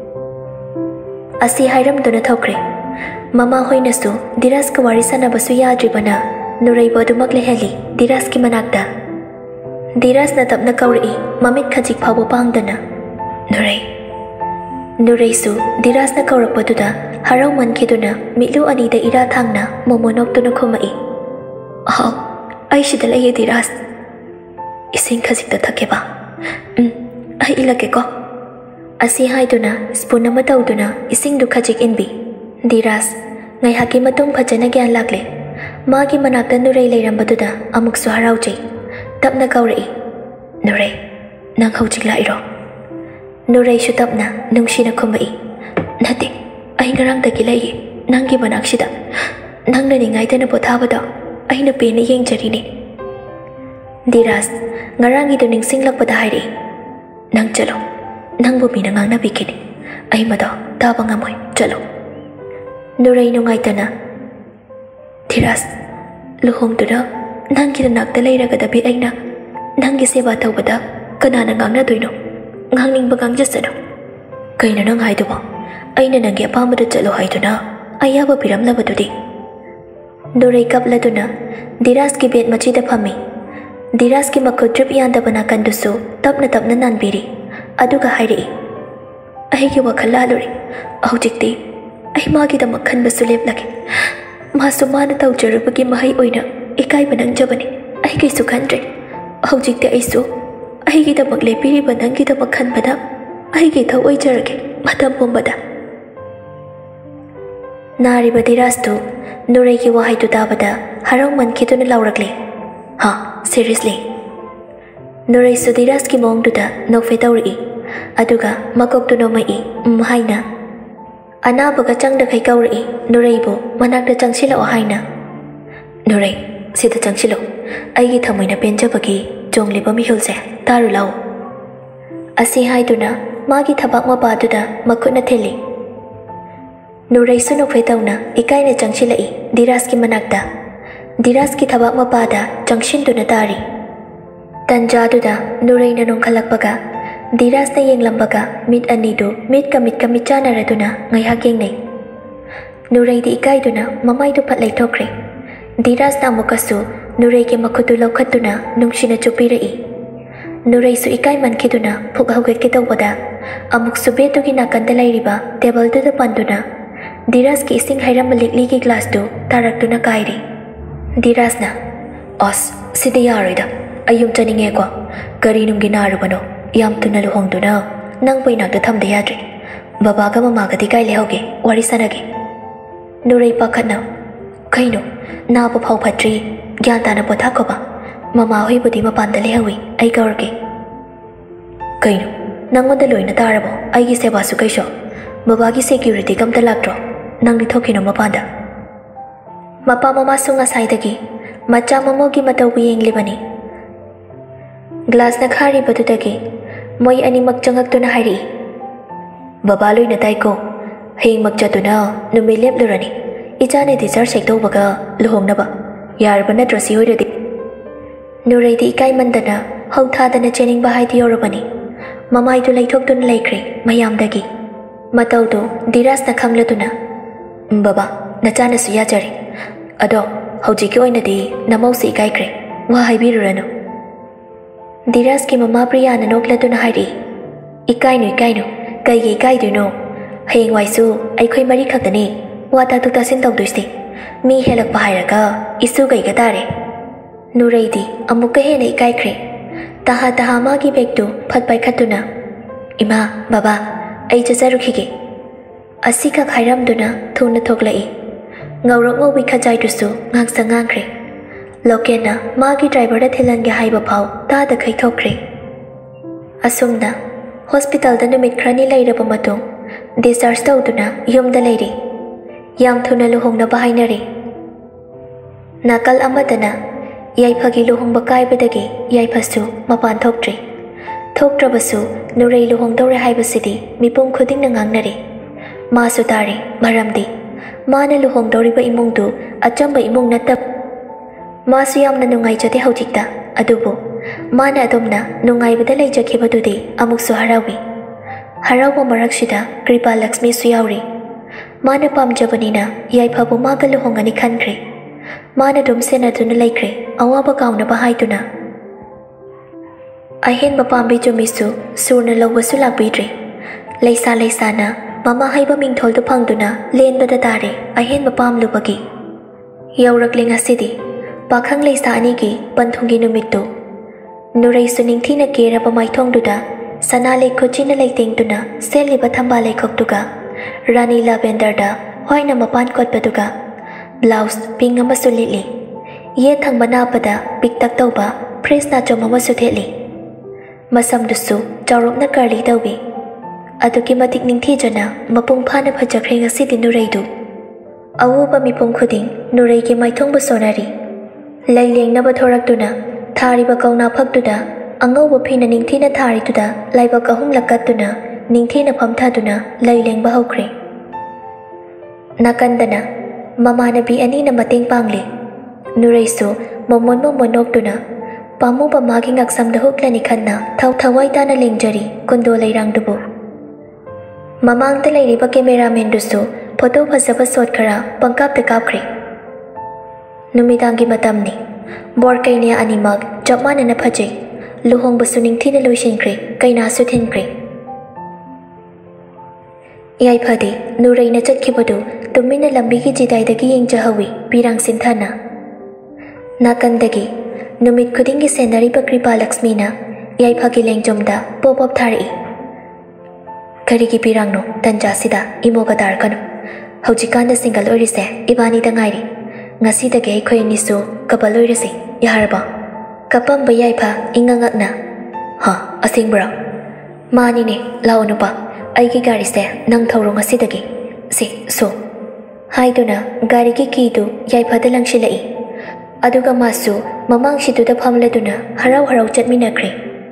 ꯑꯁꯤ ꯍꯥꯏꯔꯝꯗꯨꯅ ꯊꯣꯛꯈ꯭ꯔꯦ꯫ ꯃꯃꯥ ꯍꯣꯏꯅꯁꯨ ꯙꯤꯔꯥꯖꯀ ꯋꯥꯔꯤ ꯁꯥꯟꯅꯕꯁꯨ ꯌꯥꯗ꯭ꯔꯤꯕꯅ ꯅꯨꯔꯩꯕꯨ ꯑꯗꯨꯃꯛ ꯂꯩꯍꯜꯂꯤ ꯙꯤꯔꯥꯖꯀꯤ ꯃꯅꯥꯛꯇ꯫ ꯙꯤꯔꯥꯖꯅ ꯇꯞꯅ ꯀꯧꯔꯛꯏ ꯃꯃꯤꯠ ꯈꯖꯤꯛ ꯐꯥꯎꯕ ꯄꯥꯡꯗꯅ꯫ ꯅꯨꯔꯩ꯫ ꯅꯨꯔꯩꯁꯨ ꯙꯤꯔꯥꯖꯅ ꯀꯧꯔꯛꯄꯗꯨꯗ ꯍꯔꯥꯎꯃꯟꯈꯤꯗꯨꯅ ಮಿꯠꯂꯨ ꯑꯅꯤꯗ ꯏꯔꯥ ꯊꯥꯡꯅ ꯃꯣꯃꯣ ꯅꯣꯛꯇꯨꯅ ꯈꯨꯝꯃꯛꯏ꯫ ꯑꯍꯥꯎ, ꯑꯩ ꯁꯤꯗ ꯂꯩꯌꯦ ꯙꯤꯔꯥꯖ꯫ ꯏꯁꯤꯡ ꯈꯖꯤꯛꯇ ꯊꯛꯀꯦꯕ? ꯎꯝ, ꯑꯩ ꯏꯜꯂꯛꯀꯦꯀꯣ꯫ ꯑꯁꯤ ꯍꯥꯏꯗꯨꯅ ꯁ꯭ꯄꯨꯟ ꯑꯃ ꯇꯧꯗꯨꯅ ꯏꯁꯤꯡꯗꯨ ꯈꯖꯤꯛ ꯏꯟꯕꯤ꯫ ꯙꯤꯔꯥꯖ ꯉꯥꯏꯍꯥꯛꯀꯤ ꯃꯇꯨꯡ ꯐꯖꯅ ꯒ꯭ꯌꯥꯟ ꯂꯥꯛꯂꯦ꯫ ꯃꯥꯒꯤ ꯃꯅꯥꯛꯇ ꯅꯨꯔꯩ ꯂꯩꯔꯝꯕꯗꯨꯗ ꯑꯃꯨꯛꯁꯨ ꯍꯔꯥꯎꯖꯩ꯫ ꯇꯞꯅ ꯀꯧꯔꯛꯏ꯫ ꯅꯨꯔꯩ, ꯅꯪ ꯍꯧꯖꯤꯛ ꯂꯥꯛꯏꯔꯣ? ꯅꯨꯔꯩꯁꯨ ꯇꯞꯅ ꯅꯨꯡꯁꯤꯅ ꯈꯨꯝꯃꯛꯏ꯫ ꯅꯠꯇꯦ, ꯑꯩ ꯉꯔꯥꯡꯗꯒꯤ ꯂꯩꯌꯦ ꯅꯪꯒꯤ ꯃꯅꯥꯛꯁꯤꯗ꯫ ꯅꯪꯅ ꯅꯤꯡꯉꯥꯏꯗꯅ ꯄꯣꯊꯥꯕꯗꯣ ꯑꯩꯅ ꯄꯦꯟꯅ ꯌꯦꯡꯖꯔꯤꯅꯤ꯫ ꯙꯤꯔꯥꯖ ꯉꯔꯥꯡꯒꯤꯗꯨ ꯅꯤꯡꯁꯤꯡꯂꯛꯄꯗ ꯍꯥꯏꯔꯛꯏ꯫ ꯅꯪ ꯆꯠꯂꯣ, ꯅꯪꯕꯨ ꯃꯤꯅ ꯉꯥꯡꯅꯕꯤꯈꯤꯅꯤ꯫ ꯑꯩ ꯃꯗꯣ ꯇꯥꯕ ꯉꯝꯃꯣꯏ, ꯆꯠꯂꯣ꯫ ꯅꯨꯔꯩ ꯅꯨꯡꯉꯥꯏꯇꯅ ꯙꯤꯔꯥꯖ, ꯂꯨꯍꯣꯡꯗꯨꯅ ꯅꯪꯒꯤ ꯅꯥꯛꯇ ꯂꯩꯔꯒꯗꯕꯤ ꯑꯩꯅ ꯅꯪꯒꯤ ꯁꯦꯕꯥ ꯇꯧꯕꯗ ꯀꯅꯥꯅ ꯉꯥꯡꯅꯗꯣꯏꯅꯣ? ꯉꯥꯡꯅꯤꯡꯕ ꯉꯥꯡꯖꯁꯅꯨ꯫ ꯀꯩꯅꯣ ꯅꯪ ꯍꯥꯏꯗꯨꯕꯣ? ꯑꯩꯅ ꯅꯪꯒꯤ ꯑꯄꯥꯝꯕꯗ ꯆꯠꯂꯣ ꯍꯥꯏꯗꯨꯅ ꯑꯌꯥꯕ ꯄꯤꯔꯝꯂꯕꯗꯨꯗꯤ? ꯅꯨꯔꯩ ꯀꯞꯂꯗꯨꯅ ꯙꯤꯔꯥꯖꯀꯤ ꯕꯦꯠ ꯃꯆꯤꯗ ꯐꯝꯃꯤ꯫ ꯙꯤꯔꯥꯖꯀꯤ ꯃꯈꯨꯠ ꯗ꯭ꯔꯤꯞ ꯌꯥꯟꯗꯕ ꯅꯥꯀꯟꯗꯨꯁꯨ ꯇꯞꯅ ꯇꯞꯅ ꯅꯥꯟꯕꯤꯔꯤ꯫ ꯑꯗꯨꯒ ꯍꯥꯏꯔꯛꯏ꯫ ꯑꯩꯒꯤ ꯋꯥꯈꯜ ꯂꯥꯜꯂꯨꯔꯦ꯫ ꯍꯧꯖꯤꯛꯇꯤ ꯑꯩ ꯃꯥꯒꯤꯗꯃꯛ ꯈꯟꯕꯁꯨ ꯂꯦꯞꯂꯒꯦ꯫ मासु माना तौजरबगी महै ओइना इकाइबा नंजबनी आई कैसु खंद्रे हौजिकते आइसु आइगी दमक लेपिरिबा नंगी दमक खनबदा आइगी थौ ओइजरगे मतम पुंबदा नारिबा दिरास्तु नुरैगी वाहाइदु ताबदा हरौ मनखिदुना लाउरगले हा सीरियसली नुरै सुदिरास की मोंगदुदा नोफे तौरी अदुगा मकोक्तु नोमई उम हाइना अनाबगा चंगदखै कौरी नुरैबु मनाक्ता चंगसिलो हाइना नुरै सिदा चंगसिलो आइगी थमैना पेंजबगी जोंगलिबा मिहुलसे तारु लाउ असि हाइदुना मागी थबाक मपादुदा मखुना थेली नुरै सुनोफे तौना इकाइना चंगसिलाई दिरास की मनाक्ता दिरास की थबाक मपादा चंगसिनदुना तारी तंजादुदा नुरैना नोंखलकपगा दिरासना येंगलंबगा मिट अनिदु मिट का मिट का मिचानरदुना ngaiha yengnei नुरैदी इकाइदुना ममाइदु फत लैथोख्रे दिरासना अमुकसु नुरैगे मखुदु लौखतुना नुंगसिना चुपिरई नुरैसु इकाइ मनखिदुना फुक हौगेटके तौबदा अमुकसु बेतुगी नाकंदा लैरिबा टेबलदुदा पंदुना दिरास की इसिंग हैरम लिकलीगी ग्लासदु तारक्तुना काइरी दिरासना ऑस सिदे यारोइदा अयुम चनिंगेको करी नुंगी नारुबनो याम तुना लुहोंगदुना नंग पैनाक्ता थमदे याद्रे बाबागा ममागदी काइ लेहोगे वारी सनगे नुरै पाखना कैनो नाबा फाउ फट्री ग्यान ताना पोथाकोबा ममा होइबुदी मपानदा लेहवी आई कौरगे कैनो नंगोंदा लोइना तारबो आइगी सेबासु कैसो बाबागी सेक्यूरिटी कमता लाक्ट्रो नंगदि थोकिनो मपानदा मपा ममा सुंगा साइदगी मचा ममोगी मतौबु येंगलिबनी ग्लास न खारी बदुदगी मोई अनिमक चंगक्तुना हाइरी बाबा लोइना ताइको हेंग मकचतुना नुमि लेपलुरनी इचाने डिजर सेक्तौबगा लुहोंगनबा यारबा नत्रसि होइरदि नुरैदि इकाइ मंदना हौथादना चेनिंगबा हाइदि योरबनी ममाइदु लैथोक्तुना लैख्रे मयामदगी मतौदो दिरासना खंगलतुना बाबा नचानसु याजरे अदो हौजिकी ओइनदि नमौसि इकाइख्रे वा हाइबिरुरनु दिरास की ममा प्रियाना नोक्लतुना हाइरी इकाइनु इकाइनु कईगे इकाइदुनो हयेंग वाइसु अइखोइ मरी खक्तनी वाता तुतासिन तौदुइसि मी हेलकपा हाइरगा इसु गैगा तारे नुरैदि अमुक्का हेना इकाइख्रे ताहा ताहा मागी बेगदु फत पाइखतुना इमा बाबा अइ चचरुखिगे असिखा हाइरमदुना थुना थोक्लई ngawrok ngawbi khajaidusu ngangsa ngangkhre lokena magi driver da thilange haiba phau ta da khai thokre asumna hospital da numit khrani leiraba matung discharge tawduna yumda leiri yam thuna luhongna bahainare nakal amadana yaiphagi luhongba kaibadagi yaiphasu mapan thoktre thoktrabasu nurai luhongdore haibasidi mipum khudingna ngangnare masu tare maramdi माने लुहोंगदौरिबा इमुंगदु अचंबा इमुंग नतब मासु यामना नुंगाइजदे हौजिकता अदुबो माना अदोमना नुंगाइबदा लैजखिबदुदि अमुकसु हरावी हरावबा मरकसिदा कृपा लक्ष्मी सु यावरी माना पामजबनिना याइफाबु मागा लुहोंगनि खनख्रे माना दुमसेनादुना लैख्रे अवाबा काउनबा हाइदुना अहेनबा पामबि जुमिसु सुरना लौबसु लाक्बिद्रे लैसा लैसाना mama हाइबा मिंगथोलदु फंगदुना लेनबदा तारे अहेन मपाम लुबगी यौरकले ngасidi पाखंग लैसा अनिगी पंथुंगी नुमित्तु नुरै सुनिंगथीना केरबा माइथोंगदुदा सना लेखोचिना लैतेंगदुना सेलिबा थंबा लेखोक्तुगा रानी लावेंडरदा होइना मपान कोटबदुगा ब्लाउज पिंग अमसु लिली ये थंगबा नापदा पिकतक तौबा फ्रेसना चोम अमसु थेली मसमदुसु चौरोपना करली तौबी अदुकी मतिक निंथीजना मपुंग फाना फजख्रे ngасidi नुरैदु अवुबा मिपुंग खुदिंग नुरैगी माइथोंबु सोनारी लैलेंगनबा थोरक्तुना थारिबा कौना फक्तुदा अंगौबा फिना निंथीना थारितुदा लाइबा कहूम लक्कतुना निंथीना फमथादुना लैलेंगबा हौख्रे नाकंदना ममानबी अनीना मतेंग पांगले नुरैसु मोमोन मोमोन नोक्तुना पामुबा मागी ngaksamda huklani khanna thau thawai tana lengjari kundo leirangdubu ममांगदा लैरिबा कैमरामैन दुसु फोटो फजबा शॉट खरा पंकापता कापख्रे नुमिदांगी मतमनी बोरकैने अनिमक चपमानना फजै लुहोंगबसु निंगथीना लोइसिनख्रे कैनासु थिनख्रे ꯌꯥꯏꯐꯗꯤ ꯅꯨꯔꯩꯅ ꯆꯠꯈꯤꯕꯗꯨ ꯇꯨꯃꯤꯟꯅ ꯂꯝꯕꯤꯒꯤ ꯆꯤꯗꯥꯏꯗꯒꯤ ꯌꯦꯡꯖꯍꯧꯏ ꯄꯤꯔꯥꯡ ꯁꯤꯟꯊꯅ꯫ ꯅꯥꯀꯟꯗꯒꯤ ꯅꯨꯃꯤꯠ ꯈꯨꯗꯤꯡꯒꯤ ꯁꯦꯟꯅꯔꯤꯕ ꯀ꯭ꯔꯤꯄꯥꯂꯛꯁꯃꯤꯅ ꯌꯥꯏꯐꯒꯤ ꯂꯦꯡꯖꯨꯝꯗ ꯄꯣꯞ ꯄꯣꯞ ꯊꯥꯔꯛꯏ꯫ ꯀꯔꯤꯒꯤ ꯄꯤꯔꯥꯡꯅꯣ ꯇꯟꯖꯥꯁꯤꯗ ꯏꯃꯣꯒ ꯇꯥꯔꯛꯀꯅꯨ꯫ ꯍꯧꯖꯤꯛꯀꯥꯟꯗ ꯁꯤꯡꯒꯜ ꯑꯣꯏꯔꯤꯁꯦ ꯏꯕꯥꯅꯤꯗ ꯉꯥꯏꯔꯤ꯫ ꯉꯁꯤꯗꯒꯤ ꯑꯩꯈꯣꯏ ꯑꯅꯤꯁꯨ ꯀꯄꯜ ꯑꯣꯏꯔꯁꯤ ꯌꯥꯔꯕꯣ? ꯀꯞꯄꯝꯕ ꯌꯥꯏꯐ ꯏꯉꯛꯉꯛꯅ ꯍꯥ ꯑꯁꯦꯡꯕ꯭ꯔꯣ? ꯃꯥꯅꯤꯅꯦ ꯂꯥꯛꯑꯣ ꯅꯨꯄꯥ ꯑꯩꯒꯤ ꯒꯥꯔꯤꯁꯦ ꯅꯪ ꯊꯧꯔꯣ ꯉꯁꯤꯗꯒꯤ ꯁꯤ ꯁꯣ ꯍꯥꯏꯗꯨꯅ ꯒꯥꯔꯤꯒꯤ ꯀꯤꯗꯨ ꯌꯥꯏꯐꯗ ꯂꯪꯁꯤꯜꯂꯛꯏ꯫ ꯑꯗꯨꯒ ꯃꯥꯁꯨ ꯃꯃꯥꯡꯁꯤꯗꯨꯗ ꯐꯝꯂꯗꯨꯅ ꯍꯔꯥꯎ ꯍꯔꯥꯎ ꯆꯠꯃꯤꯟꯅꯈ꯭ꯔꯦ꯫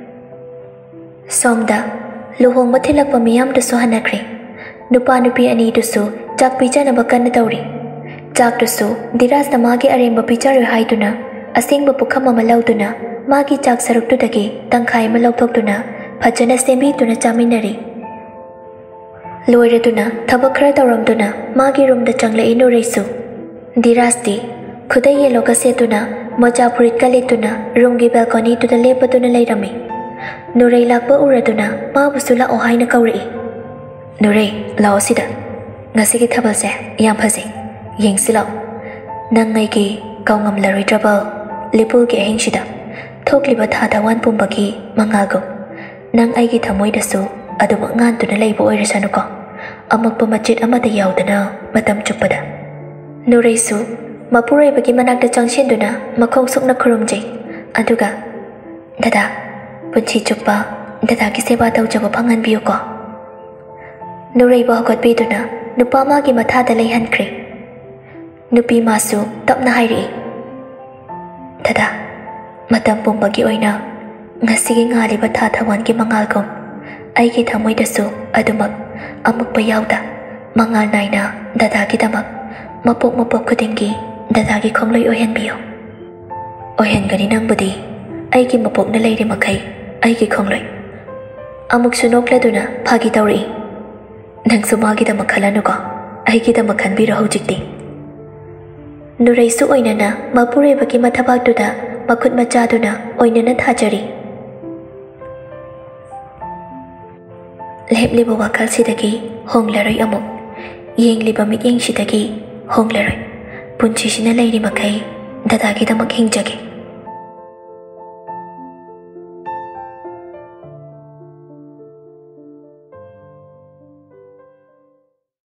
ꯁꯣꯝꯗ ꯂꯨꯍꯣꯡꯕ ꯊꯤꯜꯂꯛꯄ ꯃꯤꯌꯥꯝꯗꯨꯁꯨ ꯍꯟꯅꯈ꯭ꯔꯦ꯫ ꯅꯨꯄꯥ ꯅꯨꯄꯤ ꯑꯅꯤꯗꯨꯁꯨ ꯆꯥꯛ ꯄꯤꯖꯅꯕ ꯀꯟꯅ ꯇꯧꯔꯤ꯫ ꯆꯥꯛꯇꯨꯁꯨ ꯙꯤꯔꯥꯖꯅ ꯃꯥꯒꯤ ꯑꯔꯦꯝꯕ ꯄꯤꯖꯔꯣꯏ ꯍꯥꯏꯗꯨꯅ ꯑꯁꯦꯡꯕ ꯄꯨꯈꯝ ꯑꯃ ꯂꯧꯗꯨꯅ ꯃꯥꯒꯤ ꯆꯥꯛ ꯁꯔꯨꯛꯇꯨꯗꯒꯤ ꯇꯪꯈꯥꯏ ꯑꯃ ꯂꯧꯊꯣꯛꯇꯨꯅ ꯐꯖꯅ ꯁꯦꯝꯕꯤꯗꯨꯅ ꯆꯥꯃꯤꯟꯅꯔꯤ꯫ ꯂꯣꯏꯔꯗꯨꯅ ꯊꯕꯛ ꯈꯔ ꯇꯧꯔꯝꯗꯨꯅ ꯃꯥꯒꯤ ꯔꯨꯝꯗ ꯆꯪꯂꯛꯏ ꯅꯨꯔꯩꯁꯨ꯫ ꯙꯤꯔꯥꯖꯇꯤ ꯈꯨꯗꯩ ꯌꯦꯜꯂꯣꯒ ꯁꯦꯠꯇꯨꯅ ꯃꯣꯖꯥ ꯐꯨꯔꯤꯠꯀ ꯂꯤꯠꯇꯨꯅ ꯔꯨꯝꯒꯤ ꯕꯦꯜꯀꯣꯅꯤꯗꯨꯗ ꯂꯦꯞꯄꯗꯨꯅ ꯂꯩꯔꯝꯃꯤ꯫ ꯅꯨꯔꯩ ꯂꯥꯛꯄ ꯎꯔꯗꯨꯅ ꯃꯥꯕꯨꯁꯨ ꯂꯥꯛꯑꯣ ꯍꯥꯏꯅ ꯀꯧꯔꯛꯏ꯫ ꯅꯨꯔꯩ ꯂꯥꯛꯑꯣ ꯁꯤꯗ ꯉꯁꯤꯒꯤ ꯊꯥꯕꯜꯁꯦ ꯌꯥꯝ ꯐꯖꯩ ꯌꯦꯡꯁꯤ ꯂꯥꯛꯑꯣ꯫ ꯅꯪ ꯑꯩꯒꯤ ꯀꯥꯎꯉꯝꯂꯔꯣꯏꯗ꯭ꯔꯕ ꯂꯤꯄꯨꯜꯒꯤ ꯑꯍꯤꯡꯁꯤꯗ ꯊꯣꯛꯂꯤꯕ ꯊꯥ ꯊꯋꯥꯟ ꯄꯨꯝꯕꯒꯤ ꯃꯉꯥꯜꯒꯨꯝ ꯅꯪ ꯑꯩꯒꯤ ꯊꯃꯣꯏꯗꯁꯨ ꯑꯗꯨꯃꯛ ꯉꯥꯟꯗꯨꯅ ꯂꯩꯕ ꯑꯣꯏꯔꯁꯅꯨꯀꯣ ꯑꯃꯛꯄ ꯃꯆꯦꯠ ꯑꯃꯗ ꯌꯥꯎꯗꯅ ꯃꯇꯝ ꯆꯨꯞꯄꯗ꯫ ꯅꯨꯔꯩꯁꯨ ꯃꯄꯨꯔꯣꯏꯕꯒꯤ ꯃꯅꯥꯛꯇ ꯆꯪꯁꯤꯟꯗꯨꯅ ꯃꯈꯣꯡ ꯁꯨꯛꯅ ꯈꯨꯔꯨꯝꯖꯩ꯫ ꯑꯗꯨꯒ ꯗꯗꯥ ꯄꯨꯟꯁꯤ ꯆꯨꯞꯄ ꯗꯗꯥꯒꯤ ꯁꯦꯕꯥ ꯇꯧꯖꯕ ꯐꯪꯍꯟꯕꯤꯌꯨꯀꯣ꯫ ꯅꯨꯔꯩꯕꯨ ꯍꯧꯒꯠꯄꯤꯗꯨꯅ ꯅꯨꯄꯥ ꯃꯥꯒꯤ ꯃꯊꯥꯗ ꯂꯩꯍꯟꯈ꯭ꯔꯦ꯫ ꯅꯨꯄꯤ ꯃꯥꯁꯨ ꯇꯞꯅ ꯍꯥꯏꯔꯛꯏ ꯗꯗꯥ ꯃꯇꯝ ꯄꯨꯝꯕꯒꯤ ꯑꯣꯏꯅ ꯉꯁꯤꯒꯤ ꯉꯥꯜꯂꯤꯕ ꯊꯥ ꯊꯋꯥꯟꯒꯤ ꯃꯉꯥꯜꯒꯨꯝ ꯑꯩꯒꯤ ꯊꯃꯣꯏꯗꯁꯨ ꯑꯗꯨꯃꯛ ꯑꯃꯨꯛꯄ ꯌꯥꯎꯗ ꯃꯉꯥꯜ ꯅꯥꯏꯅ ꯗꯗꯥꯒꯤꯗꯃꯛ ꯃꯄꯣꯛ ꯃꯄꯣꯛ ꯈꯨꯗꯤꯡꯒꯤ ꯗꯗꯥꯒꯤ ꯈꯣꯡꯂꯣꯏ ꯑꯣꯏꯍꯟꯕꯤꯌꯨ꯫ ꯑꯣꯏꯍꯟꯒꯅꯤ ꯅꯪꯕꯨꯗꯤ ꯑꯩꯒꯤ ꯃꯄꯣꯛꯅ ꯂꯩꯔꯤ ꯃꯈꯩ ꯑꯩꯒꯤ ꯈꯣꯡꯂꯣꯏ꯫ ꯑꯃꯨꯛꯁꯨ ꯅꯣꯛꯂꯗꯨꯅ ꯐꯥꯒꯤ ꯇꯧꯔꯛꯏ ꯅꯪꯁꯨ ꯃꯥꯒꯤꯗꯃꯛ ꯈꯜꯂꯅꯨꯀꯣ ꯑꯩꯒꯤꯗꯃꯛ ꯈꯟꯕꯤꯔꯣ ꯍꯧꯖꯤꯛꯇꯤ꯫ ꯅꯨꯔꯩꯁꯨ ꯑꯣꯏꯅꯅ ꯃꯄꯨꯔꯣꯏꯕꯒꯤ ꯃꯊꯕꯥꯛꯇꯨꯗ ꯃꯈꯨꯠ ꯃꯆꯥꯗꯨꯅ ꯑꯣꯏꯅꯅ ꯊꯥꯖꯔꯤ꯫ ꯂꯦꯞꯂꯤꯕ ꯋꯥꯈꯜꯁꯤꯗꯒꯤ ꯍꯣꯡꯂꯔꯣꯏ ꯑꯃꯨꯛ ꯌꯦꯡꯂꯤꯕ ꯃꯤꯠꯌꯦꯡꯁꯤꯗꯒꯤ ꯍꯣꯡꯂꯔꯣꯏ ꯄꯨꯟꯁꯤꯁꯤꯅ ꯂꯩꯔꯤ ꯃꯈꯩ ꯗꯗꯥꯒꯤꯗꯃꯛ ꯍꯤꯡꯖꯒꯦ꯫